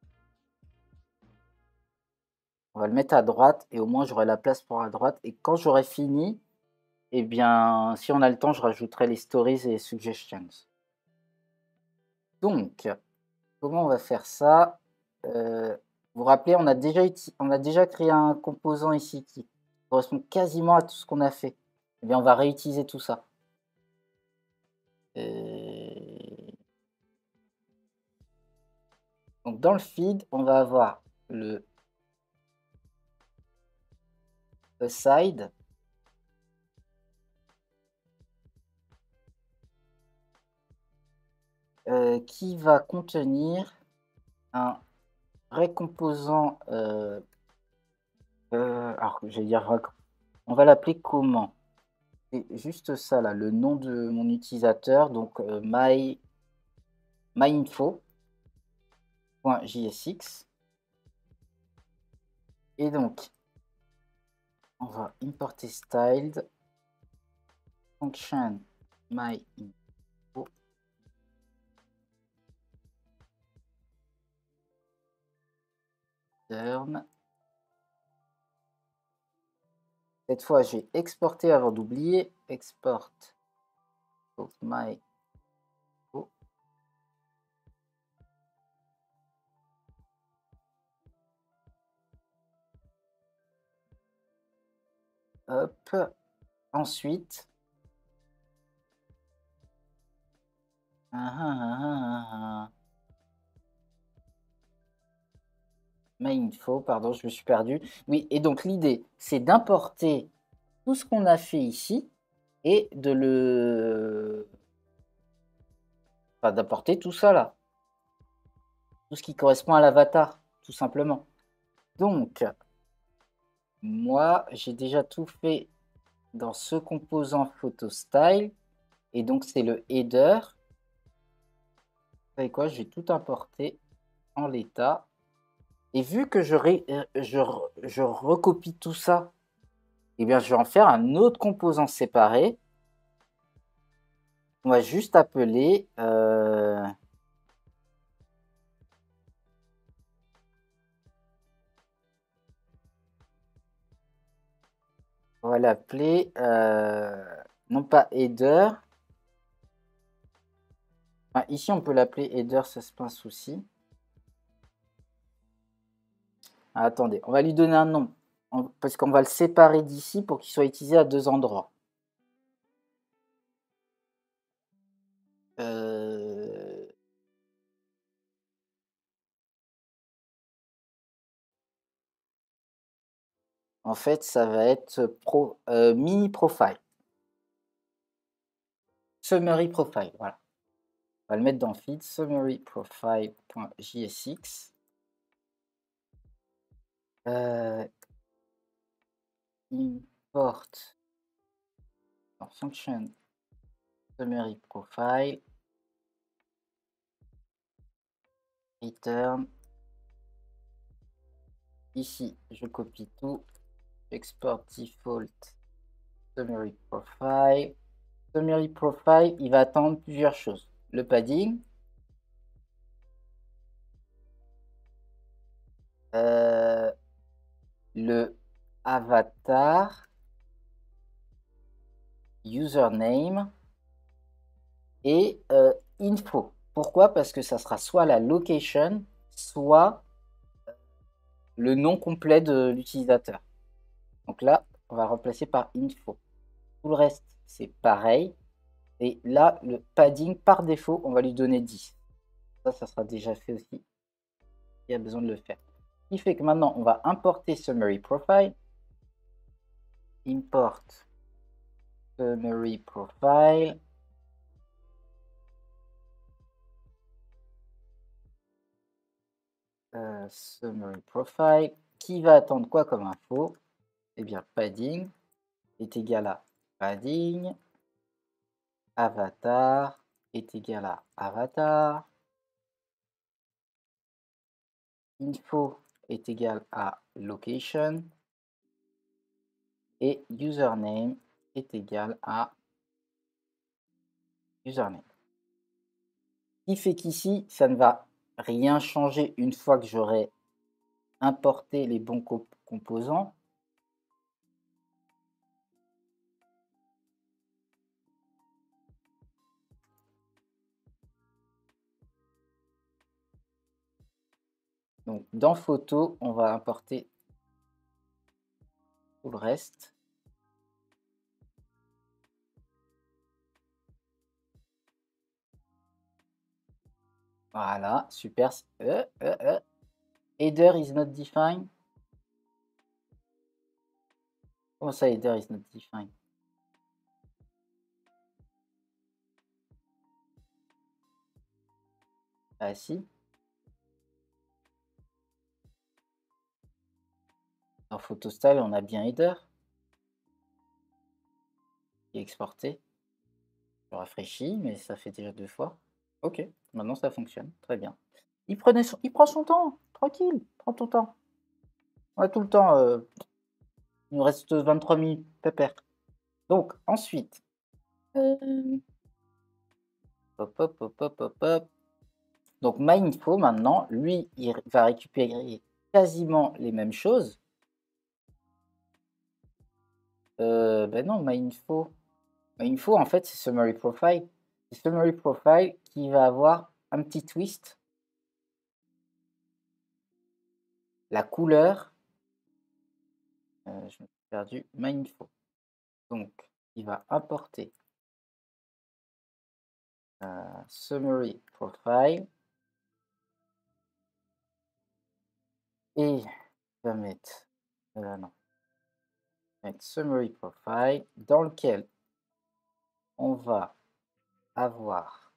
S1: On va le mettre à droite et au moins j'aurai la place pour à droite. Et quand j'aurai fini, eh bien, si on a le temps, je rajouterai les stories et les suggestions. Donc, comment on va faire ça? Vous vous rappelez, on a déjà créé un composant ici qui correspond quasiment à tout ce qu'on a fait. Eh bien, on va réutiliser tout ça. Donc, dans le feed, on va avoir le aside. Qui va contenir un vrai composant. Alors, j'allais dire, on va l'appeler comment? C'est juste ça là, le nom de mon utilisateur, donc myinfo.jsx. Et donc, on va importer styled function myinfo. Cette fois, j'ai exporté avant d'oublier. Export. Donc, my. Hop. Ensuite. myinfo, pardon, je me suis perdu. Oui, et donc l'idée, c'est d'importer tout ce qu'on a fait ici et d'apporter tout ça là. Tout ce qui correspond à l'avatar, tout simplement. Donc, moi, j'ai déjà tout fait dans ce composant photo style. Et donc, c'est le header. Vous savez quoi? Je vais tout importer en l'état. Et vu que je recopie tout ça, eh bien, je vais en faire un autre composant séparé. On va juste appeler on va l'appeler non pas header. Enfin, ici, on peut l'appeler header, ça c'est pas un souci. Ah, attendez, on va lui donner un nom parce qu'on va le séparer d'ici pour qu'il soit utilisé à 2 endroits. En fait, ça va être mini profile. Summary profile, voilà. On va le mettre dans feed, summary profile.jsx. Import function summary profile. Return. Ici, je copie tout. Export default summary profile. Summary profile, il va attendre plusieurs choses. Le padding. Le avatar. Username. Et info. Pourquoi? Parce que ça sera soit la location, soit le nom complet de l'utilisateur. Donc là, on va remplacer par info. Tout le reste, c'est pareil. Et là, le padding, par défaut, on va lui donner 10. Ça sera déjà fait aussi. Il y a besoin de le faire. Ce qui fait que maintenant, on va importer Summary Profile. Import Summary Profile. Summary Profile. qui va attendre quoi comme info? Eh bien, padding est égal à padding, avatar est égal à avatar, info est égal à location, et username est égal à username. Ce qui fait qu'ici, ça ne va rien changer une fois que j'aurai importé les bons composants. Donc, dans photo, on va importer tout le reste. Voilà, super. Header is not defined. Comment ça, header is not defined? Ah si. Dans PhotoStyle, on a bien header qui est exporté. Je rafraîchis, mais ça fait déjà 2 fois. Ok, maintenant ça fonctionne. Très bien. Il prend son temps. Tranquille, prends ton temps. On a tout le temps. Il nous reste 23 minutes, pépère. Donc, ensuite. Hop, hop, hop, hop, hop, hop. Donc, MyInfo, maintenant, lui, il va récupérer quasiment les mêmes choses. Ben non, MyInfo. MyInfo, en fait, c'est Summary Profile. C'est Summary Profile qui va avoir un petit twist. La couleur. Je me suis perdu. MyInfo. Donc, il va importer Summary Profile. Et il va mettre. Non. Mettre Summary Profile dans lequel on va avoir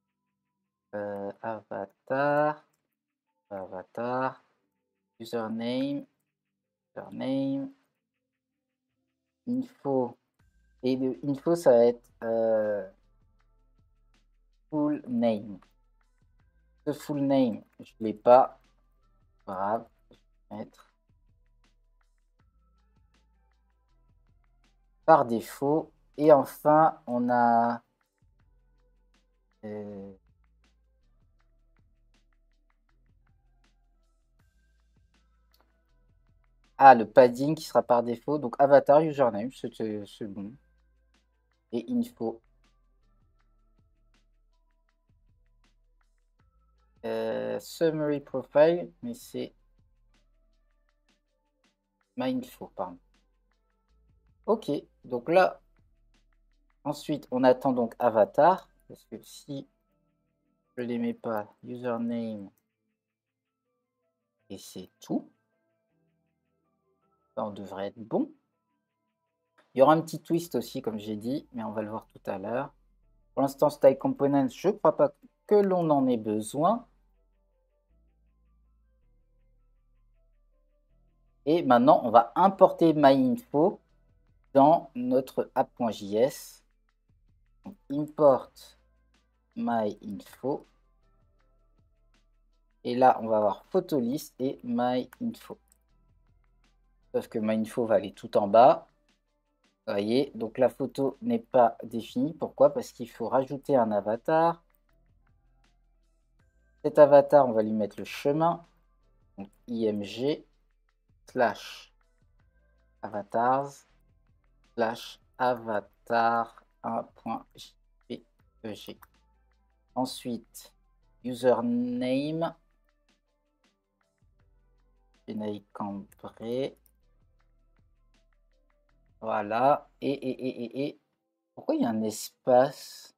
S1: avatar, username, info. Et le info, ça va être full name. Ce full name, je ne l'ai pas. Pas grave, je vais mettre par défaut. Et enfin, on a le padding qui sera par défaut. Donc avatar, username, c'est bon. Et info. Summary profile, mais c'est MyInfo, pardon. Ok, donc là, ensuite, on attend donc avatar, parce que si je ne les mets pas, username, et c'est tout, ça, on devrait être bon. Il y aura un petit twist aussi, comme j'ai dit, mais on va le voir tout à l'heure. Pour l'instant, style components, je ne crois pas que l'on en ait besoin. Et maintenant, on va importer MyInfo dans notre app.js. Import MyInfo. Et là, on va avoir photolist et MyInfo. Sauf que MyInfo va aller tout en bas. Vous voyez, donc la photo n'est pas définie. Pourquoi? Parce qu'il faut rajouter un avatar. Cet avatar, on va lui mettre le chemin. Donc img slash avatars slash avatar 1.jpg. Ensuite, username. Générique cambré. Voilà. Et pourquoi il y a un espace?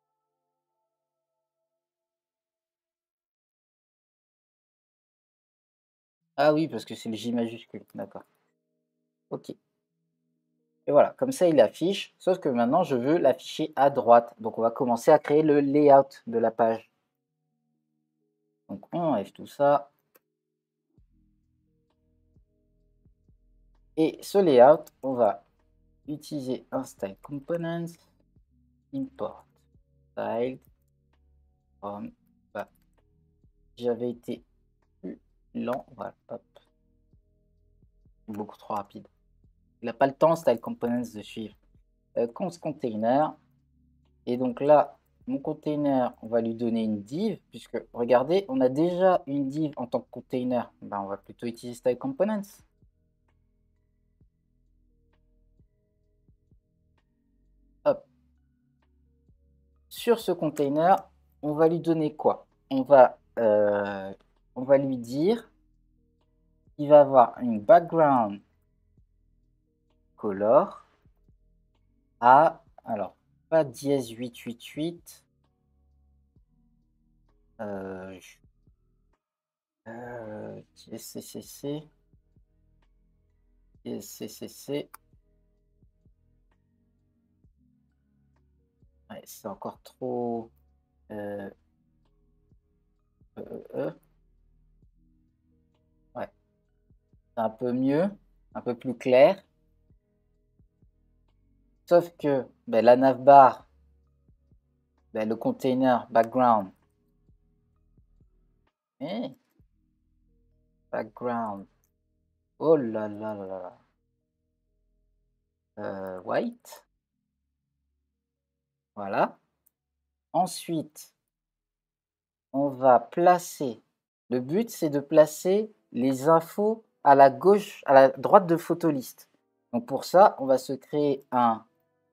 S1: Ah oui, parce que c'est le J majuscule. D'accord. Ok. Et voilà, comme ça, il affiche. Sauf que maintenant, je veux l'afficher à droite. Donc, on va commencer à créer le layout de la page. Donc, on enlève tout ça. Et ce layout, on va utiliser un style components, import style from, bah, j'avais été plus lent, voilà, hop, beaucoup trop rapide. Il n'a pas le temps, style components, de suivre. Const container, et donc là, mon container, on va lui donner une div, puisque regardez, on a déjà une div en tant que container. Ben, on va plutôt utiliser style components. Hop. Sur ce container, on va lui donner quoi? On va lui dire qu'il va avoir une background color à, alors, pas dièse 888, CCC, CCC, ouais, c'est encore trop, ouais, c'est un peu mieux, un peu plus clair, sauf que ben, la navbar, ben, le container background, background, oh là là là là, white, voilà. Ensuite, on va placer, le but c'est de placer les infos à la gauche, à la droite de photolist. Donc pour ça, on va se créer un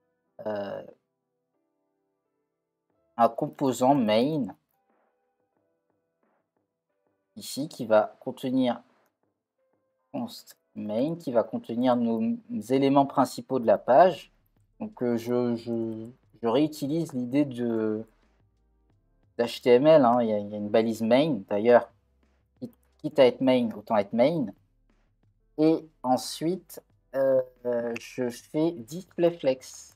S1: composant main ici qui va contenir const main, qui va contenir nos éléments principaux de la page. Donc je réutilise l'idée d'HTML, hein. Il y a une balise main d'ailleurs, quitte à être main, autant être main. Et ensuite, je fais display flex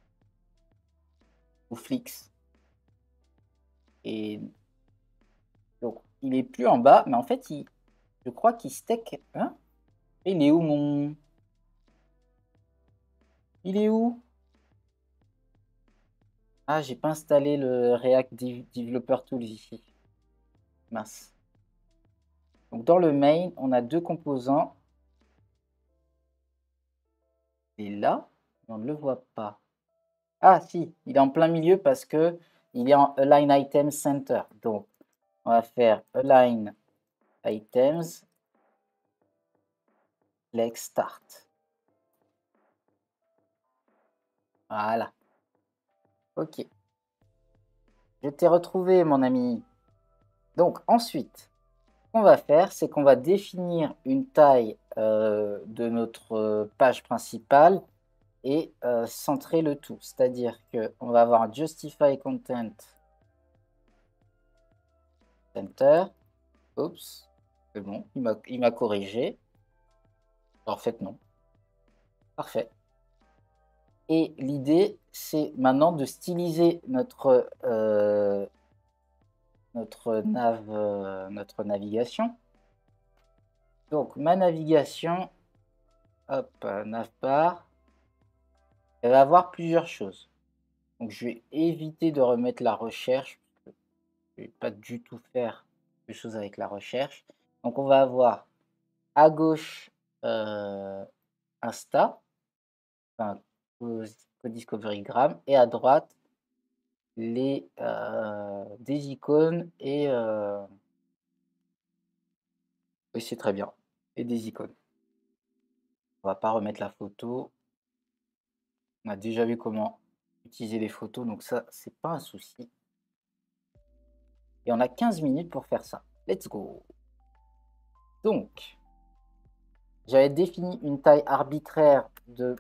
S1: ou flix. Et donc, il est plus en bas, mais en fait, je crois qu'il stack. Hein, il est où mon. Il est où? Ah, j'ai pas installé le React Developer Tools ici. Mince. Donc, dans le main, on a deux composants. Et là, on ne le voit pas. Ah, si, il est en plein milieu parce que il est en Align Item Center. Donc, on va faire Align Items, Flex Start. Voilà. Ok. Je t'ai retrouvé, mon ami. Donc, ensuite, ce qu'on va faire, c'est qu'on va définir une taille de notre page principale et centrer le tout. C'est-à-dire qu'on va avoir un Justify Content Center. Oups, c'est bon, il m'a corrigé. En fait, non. Parfait. Et l'idée, c'est maintenant de styliser notre navigation. Donc, ma navigation, hop, navbar, elle va avoir plusieurs choses. Donc, je vais éviter de remettre la recherche. Je ne vais pas du tout faire quelque chose avec la recherche. Donc, on va avoir à gauche Insta, enfin, Codiscoverygram, et à droite des icônes et oui, c'est très bien, et des icônes. On va pas remettre la photo. On a déjà vu comment utiliser les photos, donc ça, c'est pas un souci. Et on a 15 minutes pour faire ça. Let's go. Donc, j'avais défini une taille arbitraire de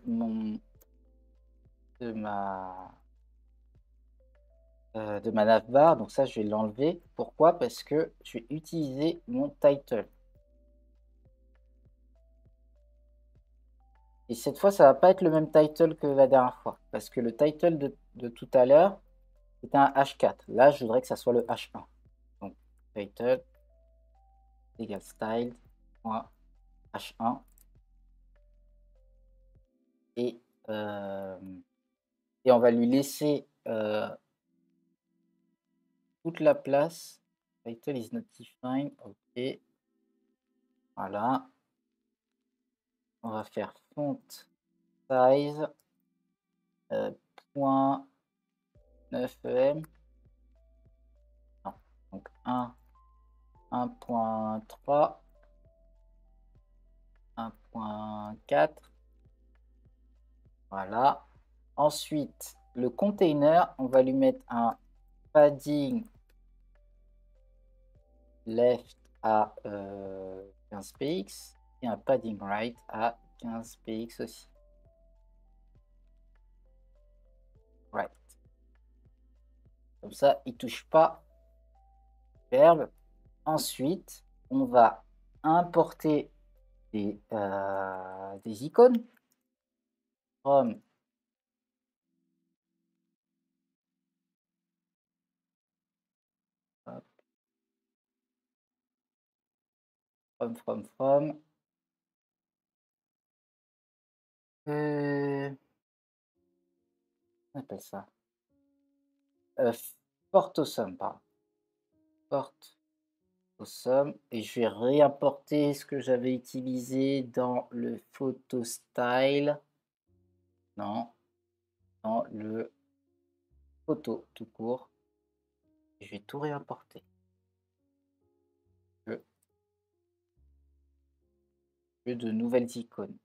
S1: ma navbar. Donc ça, je vais l'enlever. Pourquoi? Parce que je vais utiliser mon title. Et cette fois, ça va pas être le même title que la dernière fois. Parce que le title de tout à l'heure, c'était un H4. Là, je voudrais que ça soit le H1. Donc, title égale style.h1. et, et on va lui laisser toute la place. Title is not defined. OK. Voilà. On va faire font size point 9 em. Non. Donc 1.3, 1.4. Voilà. Ensuite, le container, on va lui mettre un padding left à 15 px et un padding right à 15 px aussi. Right. Comme ça, il touche pas verbe. Ensuite, on va importer des icônes from from on appelle ça Port Awesome, pardon. Port Awesome, et je vais réimporter ce que j'avais utilisé dans le photo style. Non, dans le photo tout court. Je vais tout réimporter. Je veux de nouvelles icônes.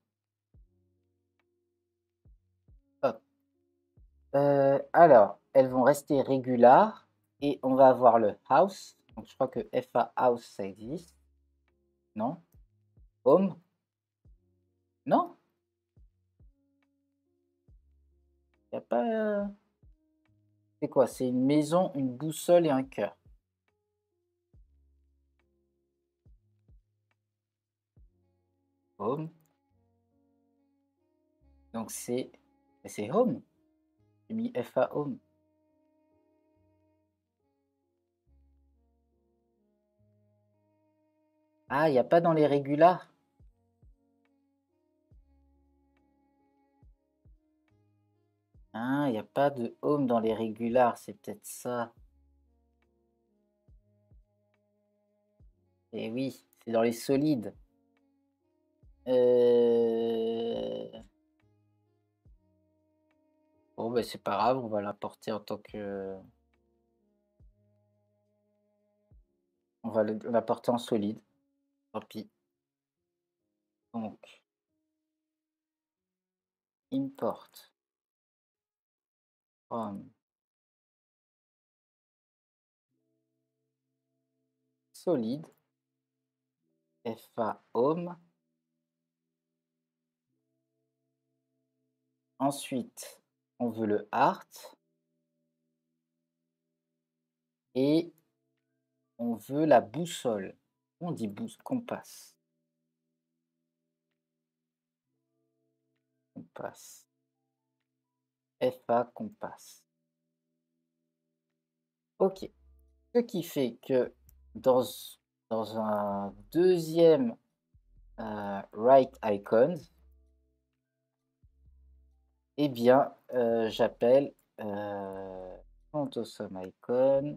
S1: Hop. Alors, elles vont rester régulars et on va avoir le house. Donc, je crois que FA house, ça existe. Non? Home? Non? Il n'y a pas... C'est quoi? C'est une maison, une boussole et un cœur. Home. Donc, c'est home. J'ai mis FA home. Ah, il n'y a pas dans les régulars? Ah, il n'y a pas de home dans les régulars, c'est peut-être ça. Et oui, c'est dans les solides. Bon, ben c'est pas grave, on va l'apporter en tant que... On va l'apporter en solide. Tant pis. Donc, import from solide FA home. Ensuite, on veut le art. Et on veut la boussole. On dit compass. Compass. FA compass. Ok. Ce qui fait que dans un deuxième write icons, eh bien, j'appelle font awesome icon.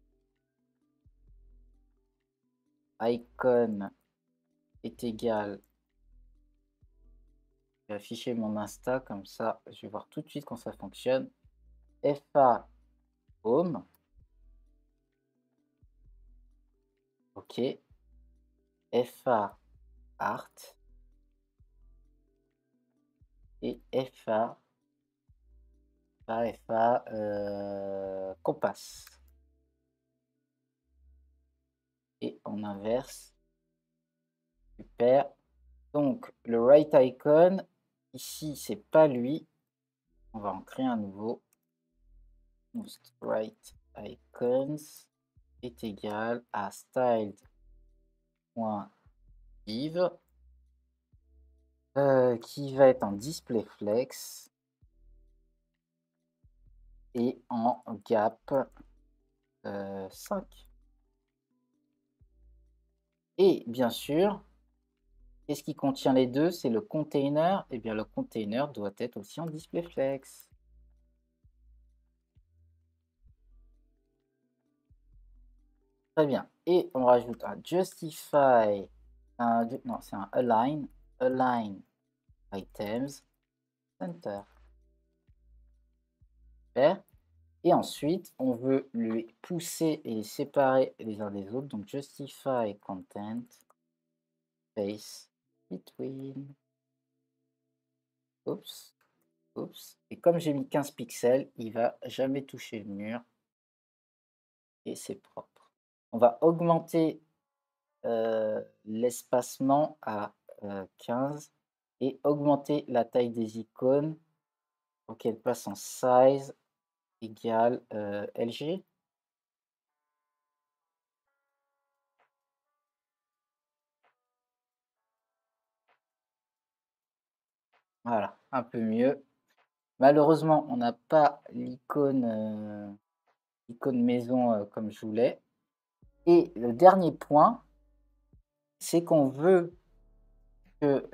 S1: Icon est égal. Je vais afficher mon Insta comme ça, je vais voir tout de suite quand ça fonctionne. FA home. Ok. FA art. Et FA compass. Et on inverse. Super. Donc le right icon, ici c'est pas lui. On va en créer un nouveau. Most right icons est égal à styled.div qui va être en display flex et en gap 5. Et bien sûr, Qu'est-ce qui contient les deux? C'est le container. Eh bien, le container doit être aussi en displayFlex. Très bien. Et on rajoute un justify, non, c'est un align items center. Super. Et ensuite, on veut lui pousser et les séparer les uns des autres. Donc, justify content space between. Oups, oups. Et comme j'ai mis 15 pixels, il va jamais toucher le mur. Et c'est propre. On va augmenter l'espacement à 15 et augmenter la taille des icônes pour qu'elles passent en size égale LG. Voilà, un peu mieux. Malheureusement, on n'a pas l'icône maison comme je voulais. Et le dernier point, c'est qu'on veut que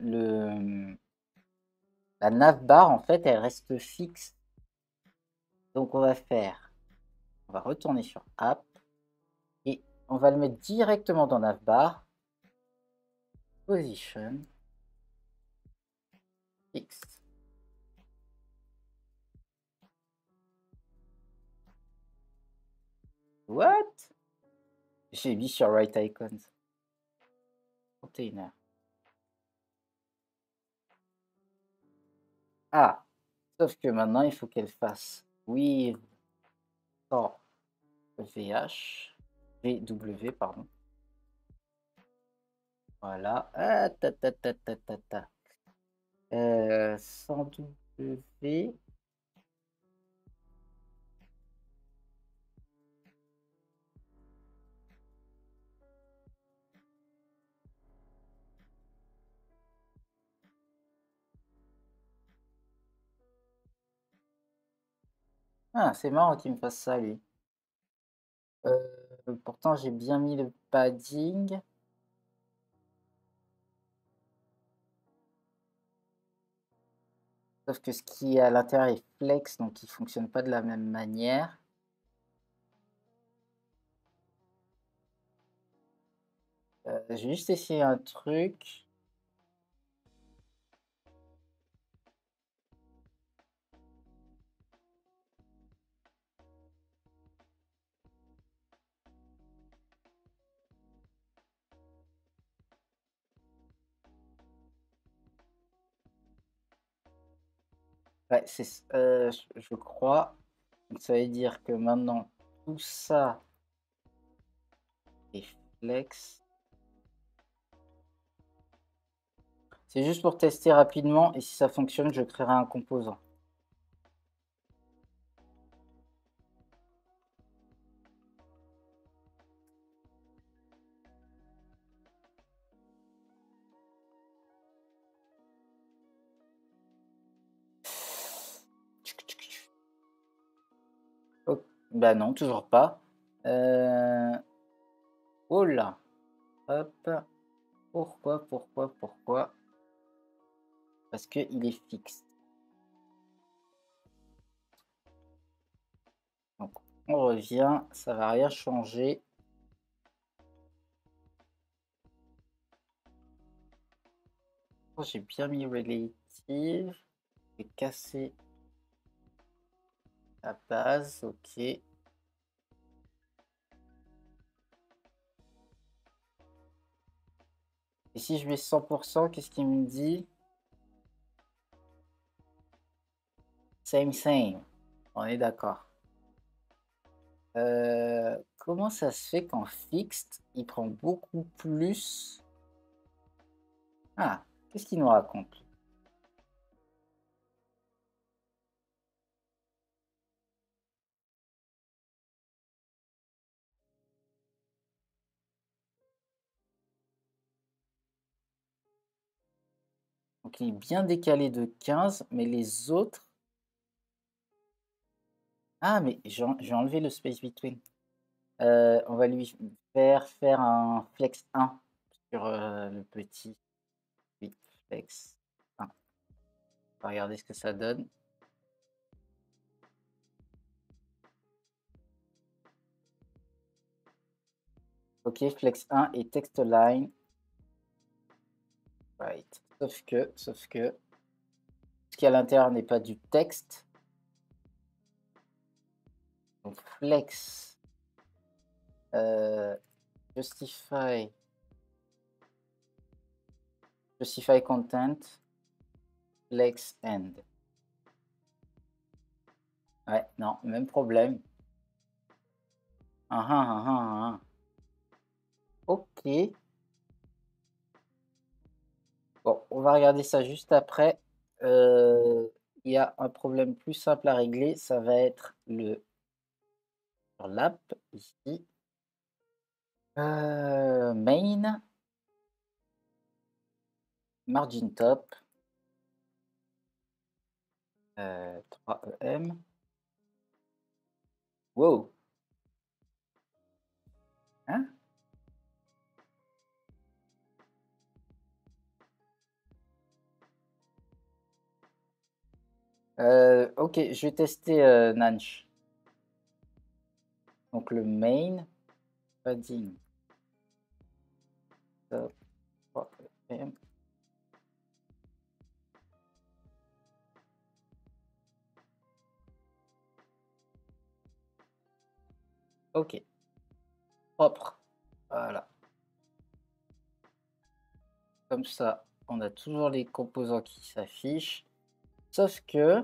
S1: la navbar, en fait, elle reste fixe. Donc, on va retourner sur App et on va le mettre directement dans navbar. Position X. What? J'ai mis sur Right Icons. Container. Ah, sauf que maintenant, il faut qu'elle fasse with sans VH, VW, pardon. Voilà. Ah, ta. Sans W. Ah, c'est marrant qu'il me fasse ça, lui. Pourtant, j'ai bien mis le padding. Sauf que ce qui est à l'intérieur est flex, donc il ne fonctionne pas de la même manière. Je vais juste essayer un truc. Ouais, je crois. Donc ça veut dire que maintenant, tout ça est flex. C'est juste pour tester rapidement et si ça fonctionne, je créerai un composant. Oh, bah non, toujours pas. Oh là. Hop. Pourquoi? Parce qu'il est fixe. Donc, on revient, ça va rien changer. Oh, j'ai bien mis relative. J'ai cassé la base, ok. Et si je mets 100%, qu'est-ce qu'il me dit? Same. On est d'accord. Comment ça se fait qu'en fixed, il prend beaucoup plus? Ah, qu'est-ce qu'il nous raconte? Donc il est bien décalé de 15, mais les autres... Ah, mais j'ai enlevé le space between. On va lui faire un flex 1 sur le petit. flex 1. On va regarder ce que ça donne. Ok, flex 1 et text line. Right. Sauf que ce qui est à l'intérieur n'est pas du texte. Donc flex justify content flex end. Ouais, non, même problème. Ok. Bon, on va regarder ça juste après. Il y a un problème plus simple à régler. Ça va être sur l'app ici. Main. Margin top. 3EM. Wow. Hein? Ok, je vais tester Nanch. Donc le main padding top 3EM. Ok, propre. Voilà. Comme ça, on a toujours les composants qui s'affichent. Sauf que,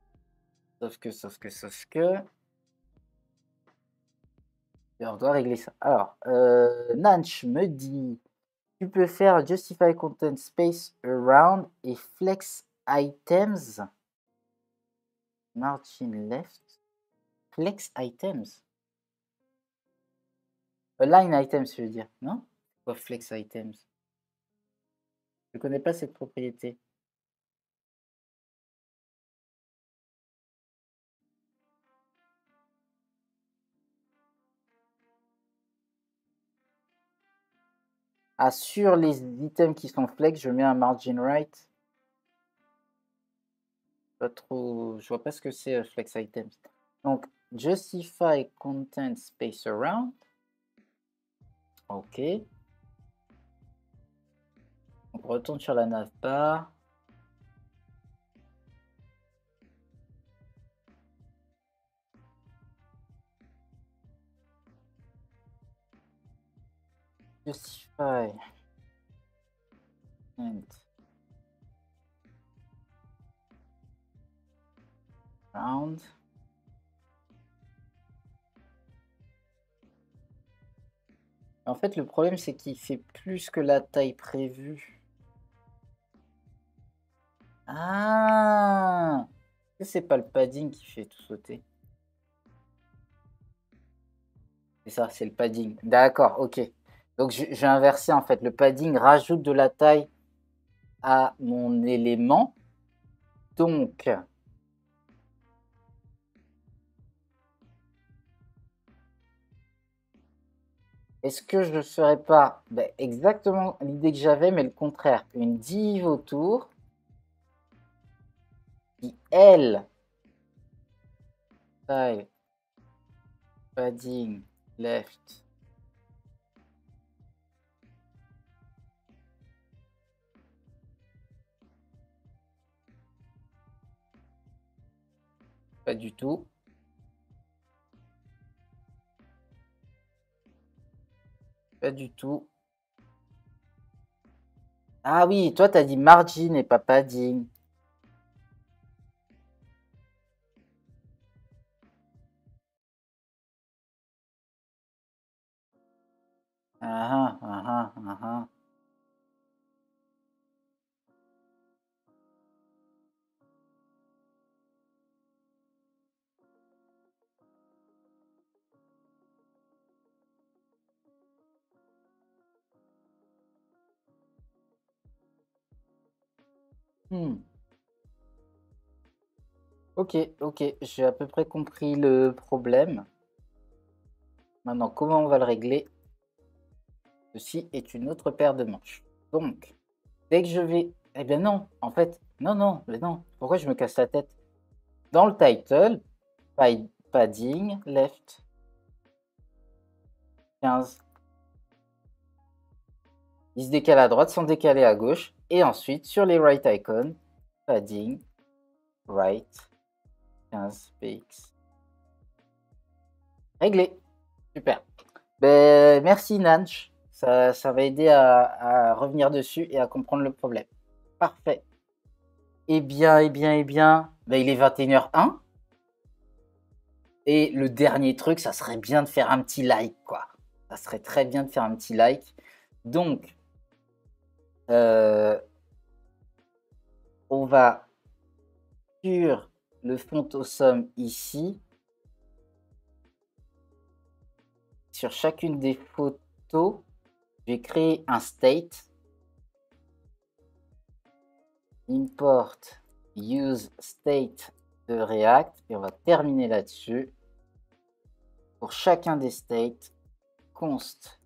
S1: et on doit régler ça. Alors, Nanch me dit, tu peux faire justify content space around et flex items. Margin left. Flex items. Line items, je veux dire, non? Quoi, flex items? Je ne connais pas cette propriété. Ah, sur les items qui sont flex, je mets un margin right. Pas trop, je vois pas ce que c'est flex items. Donc, justify content space around. Ok. On retourne sur la navbar. Justify and round. En fait, le problème, c'est qu'il fait plus que la taille prévue. Ah! C'est pas le padding qui fait tout sauter. C'est ça, c'est le padding. D'accord, ok. Donc, j'ai inversé, en fait. Le padding rajoute de la taille à mon élément. Donc, est-ce que je ne ferais pas exactement l'idée que j'avais, mais le contraire? Une div autour qui, elle, taille, padding, left. Pas du tout. Pas du tout. Ah oui, toi, tu as dit margin et pas padding. Ah ah, ah ah, ah. Ok, ok, j'ai à peu près compris le problème. Maintenant, comment on va le régler? Ceci est une autre paire de manches. Donc, dès que je vais Eh bien non, en fait, non, mais non. Pourquoi je me casse la tête? Dans le title, padding, left, 15. Ils se décalent à droite sans décaler à gauche. Et ensuite, sur les right icons, padding, right, 15 px. Réglé. Super. Ben, merci Nanch. Ça va aider à revenir dessus et à comprendre le problème. Parfait. Eh bien. Ben, il est 21h01. Et le dernier truc, ça serait bien de faire un petit like, quoi. Ça serait très bien de faire un petit like. Donc, on va sur le font awesome ici. Sur chacune des photos, je vais créer un state. Import use state de React. Et on va terminer là-dessus. Pour chacun des states, const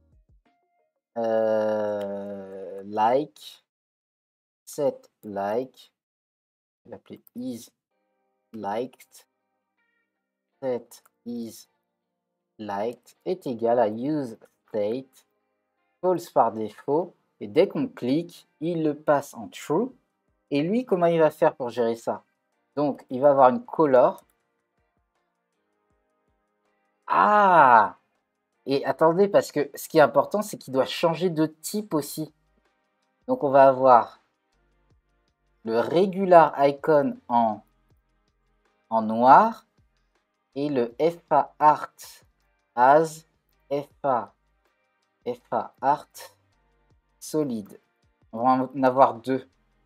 S1: like, set like, je vais l'appeler is liked, set is liked est égal à use state false par défaut, et dès qu'on clique, il le passe en true. Et lui, comment il va faire pour gérer ça? Donc, il va avoir une color. Ah! Et attendez, parce que ce qui est important, c'est qu'il doit changer de type aussi. Donc, on va avoir le regular icon en noir et le FA art as FA art solide. On va en avoir deux.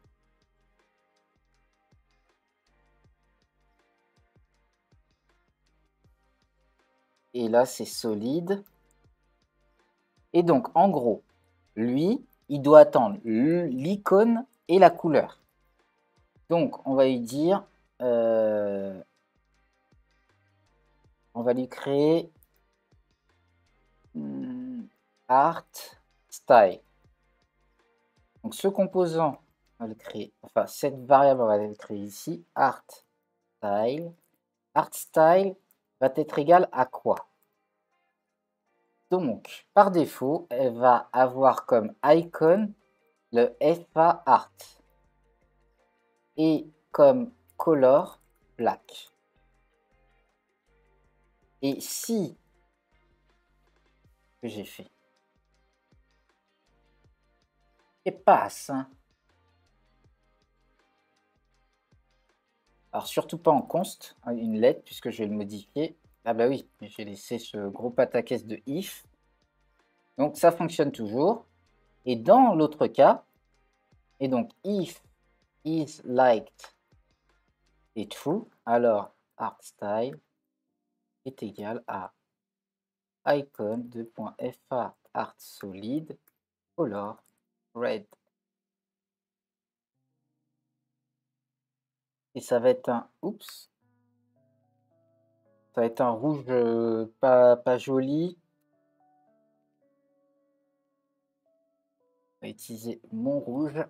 S1: Et là, c'est solide. Et donc, en gros, lui, il doit attendre l'icône et la couleur. Donc, on va lui dire, on va lui créer art style. Donc, ce composant, on va le créer, enfin, cette variable, on va le créer ici, art style. Art style va être égal à quoi? Donc, par défaut, elle va avoir comme icon le FA art et comme color black. Et si que j'ai fait et passe, hein. Alors surtout pas en const, hein, une lettre puisque je vais le modifier. Ah bah oui, j'ai laissé ce gros pataquès de if. Donc ça fonctionne toujours. Et dans l'autre cas, et donc if is liked est true, alors artStyle est égal à icon.fa art solid color red. Et ça va être un oups. Ça va être un rouge pas joli. On va utiliser mon rouge.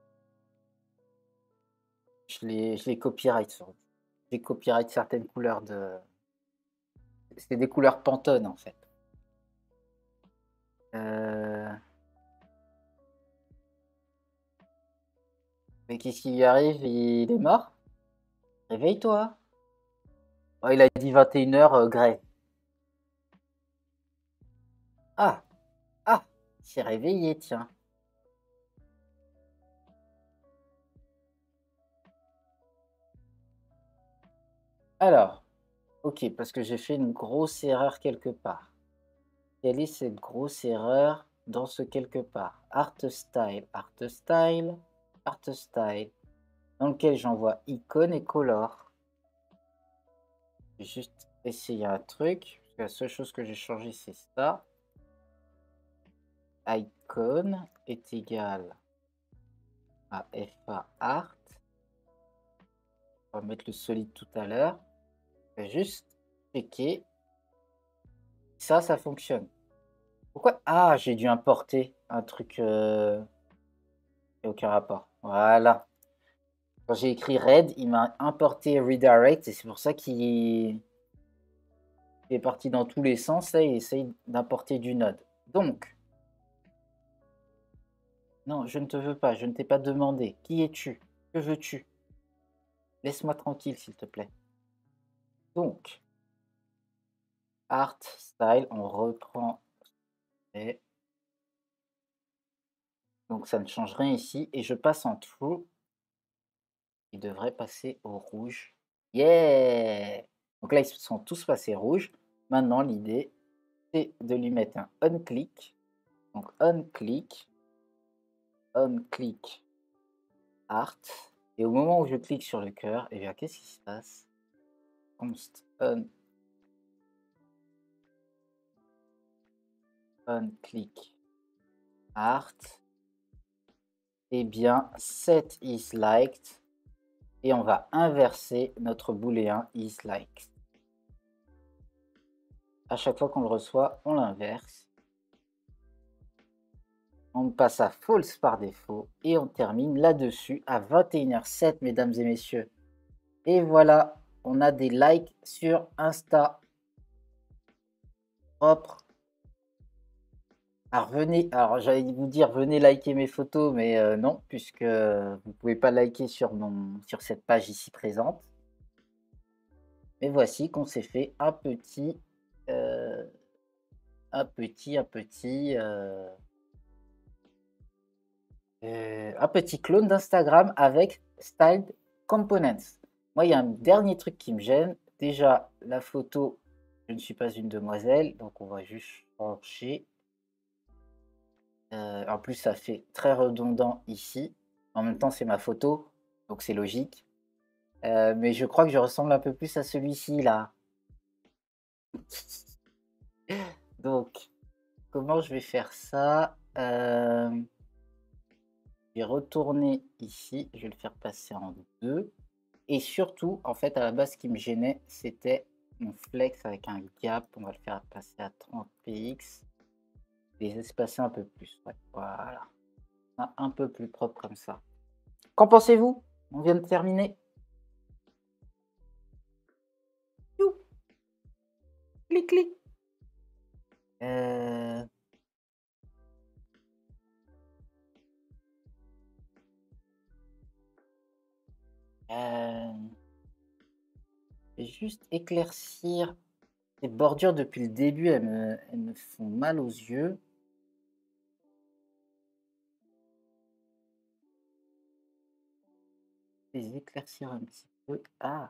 S1: Je les copyright sur. J'ai copyright certaines couleurs de. C'est des couleurs Pantone en fait. Mais qu'est-ce qui lui arrive? Il est mort? Réveille-toi. Oh, il a dit 21h grève. Ah, il s'est réveillé, tiens. Alors, ok, parce que j'ai fait une grosse erreur quelque part. Quelle est cette grosse erreur dans ce quelque part? Art style, dans lequel j'envoie icône et color. Je vais juste essayer un truc. Parce que la seule chose que j'ai changé, c'est ça. Icon est égal à FA art. On va mettre le solide tout à l'heure. Je vais juste checker. Ça fonctionne. Pourquoi? Ah, j'ai dû importer un truc. Aucun rapport. Voilà. Quand j'ai écrit red, il m'a importé redirect et c'est pour ça qu'il est parti dans tous les sens. Là, il essaye d'importer du node. Donc, non, je ne te veux pas, je ne t'ai pas demandé. Qui es-tu? Que veux-tu? Laisse-moi tranquille, s'il te plaît. Donc, art, style, on reprend. Et donc, ça ne change rien ici. Et je passe en true. Il devrait passer au rouge. Yeah! Donc là, ils sont tous passés rouge. Maintenant, l'idée, c'est de lui mettre un on-click. Donc, on-click art. Et au moment où je clique sur le cœur, et bien, qu'est-ce qui se passe? Const on-click art. Et bien, set is liked. Et on va inverser notre booléen is liked. À chaque fois qu'on le reçoit, on l'inverse. On passe à false par défaut et on termine là-dessus à 21h07, mesdames et messieurs. Et voilà, on a des likes sur Insta. Propre. Alors j'allais vous dire venez liker mes photos, mais non, puisque vous ne pouvez pas liker sur cette page ici présente. Mais voici qu'on s'est fait un petit clone d'Instagram avec Styled Components. Moi, il y a un dernier truc qui me gêne. Déjà, la photo, je ne suis pas une demoiselle, donc on va juste changer. En plus, ça fait très redondant ici. En même temps, c'est ma photo, donc c'est logique. Mais je crois que je ressemble un peu plus à celui-ci, là. Donc, comment je vais faire ça? Je vais retourner ici, je vais le faire passer en 2. Et surtout, en fait, à la base, ce qui me gênait, c'était mon flex avec un gap. On va le faire passer à 30 px. Les espacer un peu plus. Ouais, voilà. Un peu plus propre comme ça. Qu'en pensez-vous? On vient de terminer. You. Clic, clic. Je vais juste éclaircir les bordures depuis le début. Elles me font mal aux yeux. Les éclaircir un petit peu. Ah.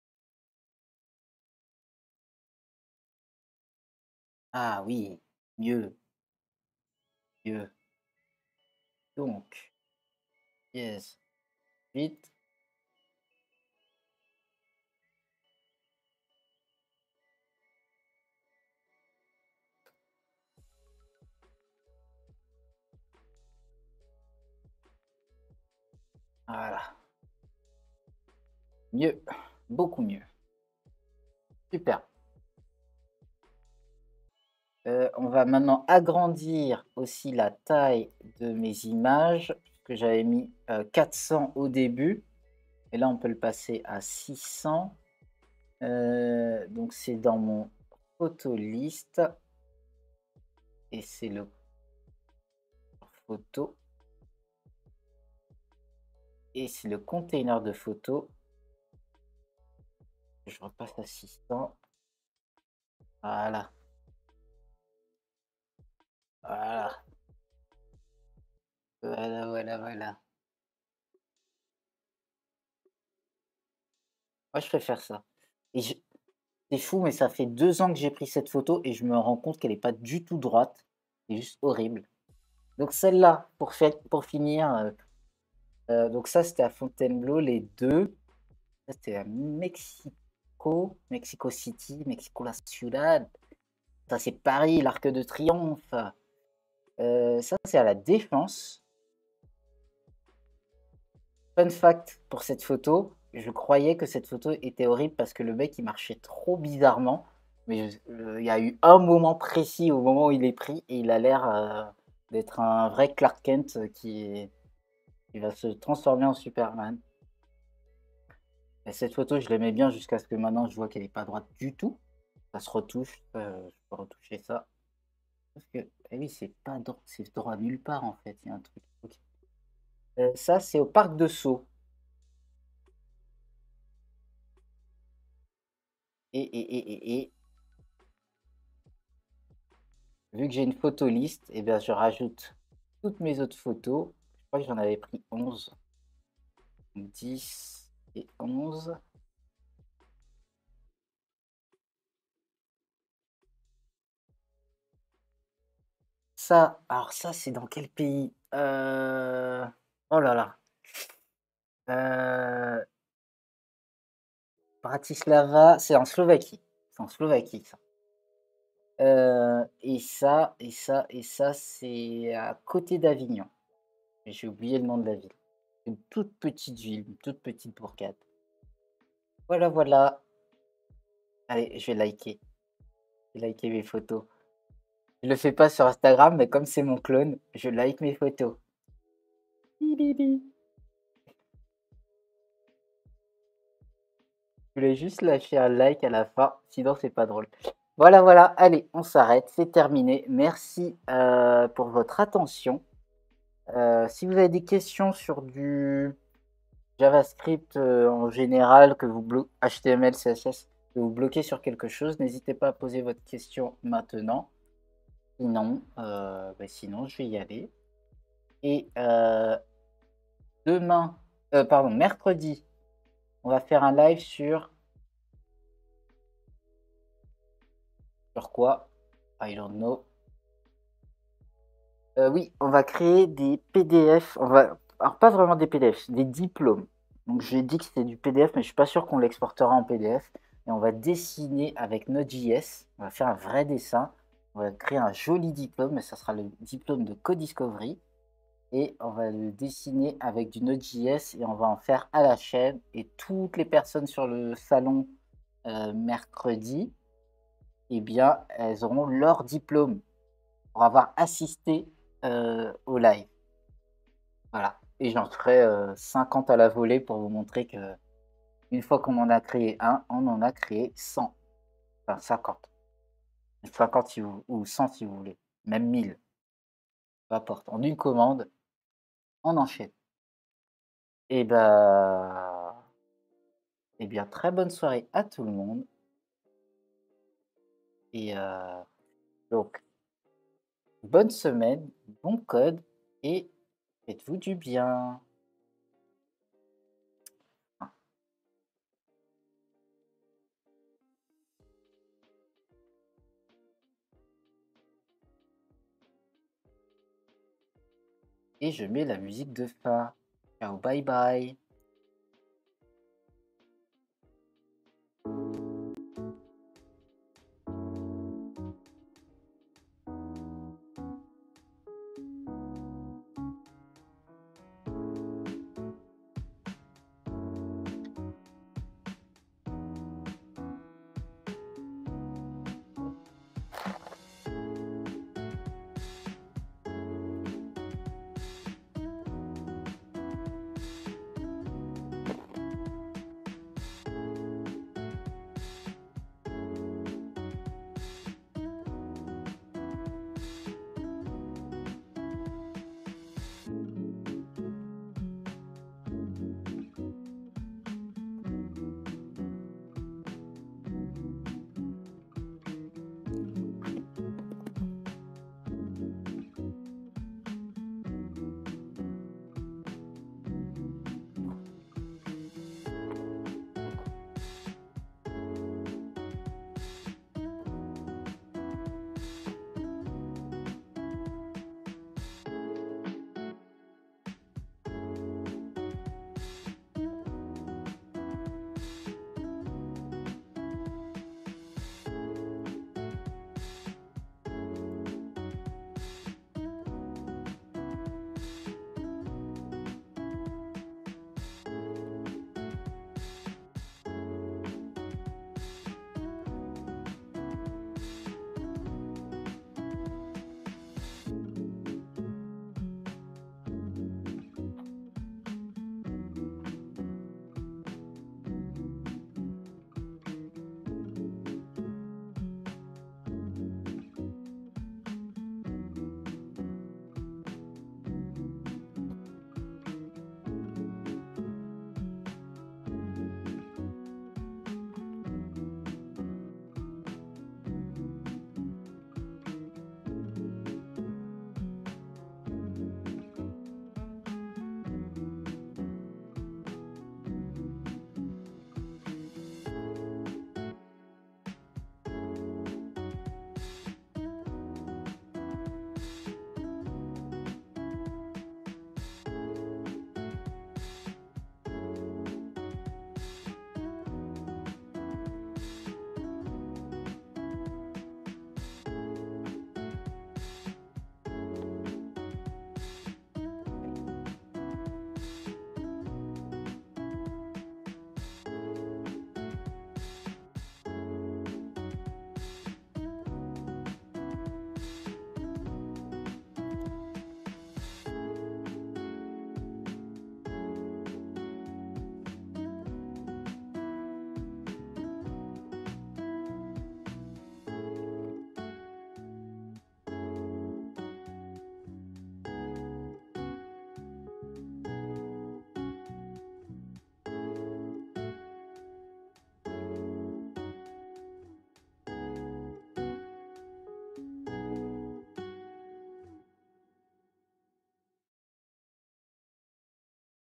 S1: Ah oui, mieux. Mieux. Donc, yes. Vite. Voilà. Mieux. Beaucoup mieux. Super. On va maintenant agrandir aussi la taille de mes images, que j'avais mis 400 au début. Et là, on peut le passer à 600. Donc, c'est dans mon photo list. Et c'est le photo. Et c'est le container de photos. Je repasse à 600. Voilà. Voilà. Voilà, voilà, voilà. Moi, je préfère ça. Et c'est fou, mais ça fait 2 ans que j'ai pris cette photo et je me rends compte qu'elle n'est pas du tout droite. C'est juste horrible. Donc celle-là, pour finir, donc ça c'était à Fontainebleau, les deux. Ça c'était à Mexico City, Mexico la Ciudad. Ça c'est Paris, l'Arc de Triomphe. Ça c'est à la Défense. Fun fact pour cette photo, je croyais que cette photo était horrible parce que le mec il marchait trop bizarrement. Mais il y a eu un moment précis au moment où il est pris et il a l'air d'être un vrai Clark Kent qui est Il va se transformer en Superman. Et cette photo, je l'aimais bien jusqu'à ce que maintenant je vois qu'elle n'est pas droite du tout. Ça se retouche, je peux retoucher ça. Parce que, eh oui, c'est droit nulle part en fait, il y a un truc. Ok. Ça, c'est au parc de Sceaux. Et vu que j'ai une photo liste, eh bien, je rajoute toutes mes autres photos. Je crois que j'en avais pris 11. 10 et 11. Ça, alors ça, c'est dans quel pays? Oh là là. Euh, Bratislava, c'est en Slovaquie. C'est en Slovaquie, ça. Et ça, c'est à côté d'Avignon. Mais j'ai oublié le nom de la ville. Une toute petite ville, une toute petite bourgade. Voilà, voilà. Allez, je vais liker. Je vais liker mes photos. Je le fais pas sur Instagram, mais comme c'est mon clone, je like mes photos. Bi, bi, bi. Je voulais juste lâcher un like à la fin, sinon c'est pas drôle. Voilà, voilà. Allez, on s'arrête. C'est terminé. Merci pour votre attention. Si vous avez des questions sur du JavaScript en général, que vous bloquez, HTML, CSS, que vous bloquez sur quelque chose, n'hésitez pas à poser votre question maintenant. Sinon, je vais y aller. Et mercredi, on va faire un live sur quoi? I don't know. Oui, on va créer des PDF. Alors pas vraiment des PDF, des diplômes. Donc j'ai dit que c'était du PDF, mais je suis pas sûr qu'on l'exportera en PDF. Et on va dessiner avec Node.js. On va faire un vrai dessin. On va créer un joli diplôme, et ça sera le diplôme de Codiscovery. Et on va le dessiner avec du Node.js et on va en faire à la chaîne. Et toutes les personnes sur le salon mercredi, eh bien, elles auront leur diplôme pour avoir assisté au live. Voilà. Et j'en ferai 50 à la volée pour vous montrer que une fois qu'on en a créé un, on en a créé 100. Enfin, 50. 50 si vous, ou 100 si vous voulez. Même 1000. Peu importe. En une commande, on enchaîne. Et bah... Eh bien, très bonne soirée à tout le monde. Et donc, bonne semaine, bon code et faites-vous du bien. Et je mets la musique de fin. Ciao, bye bye.